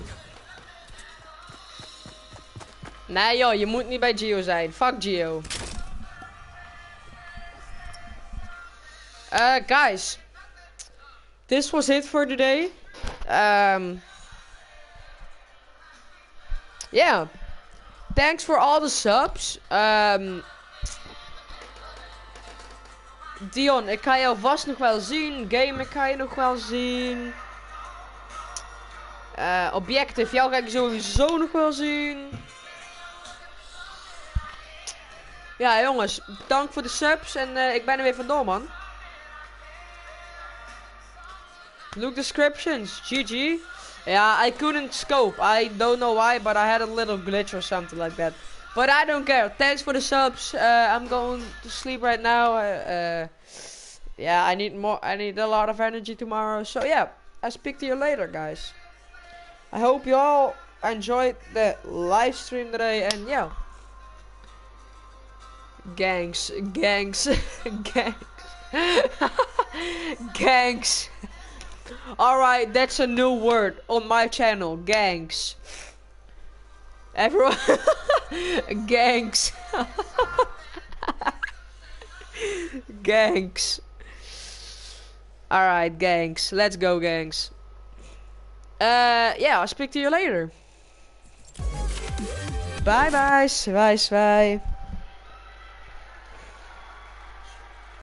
Nee joh, je moet niet bij Gio zijn. Fuck Gio. Uh, guys. This was it for today. Um, yeah. Thanks for all the subs. Um, Dion, ik ga jou vast nog wel zien. Game, ik ga je nog wel zien. Uh, Objective, jou ga ik sowieso nog wel zien. Ja jongens, bedankt voor de subs en uh, ik ben er weer vandoor man. Look descriptions, G G. Yeah, I couldn't scope, I don't know why, but I had a little glitch or something like that. But I don't care, thanks for the subs, uh, I'm going to sleep right now. Uh, uh, yeah, I need more, I need a lot of energy tomorrow, so yeah, I'll speak to you later guys. I hope you all enjoyed the live stream today, and yeah. Gangs, gangs, gangs, gangs. Alright, that's a new word on my channel, gangs. Everyone, gangs. Gangs. Alright, gangs. Let's go, gangs. Uh, yeah, I'll speak to you later. Bye bye, bye bye.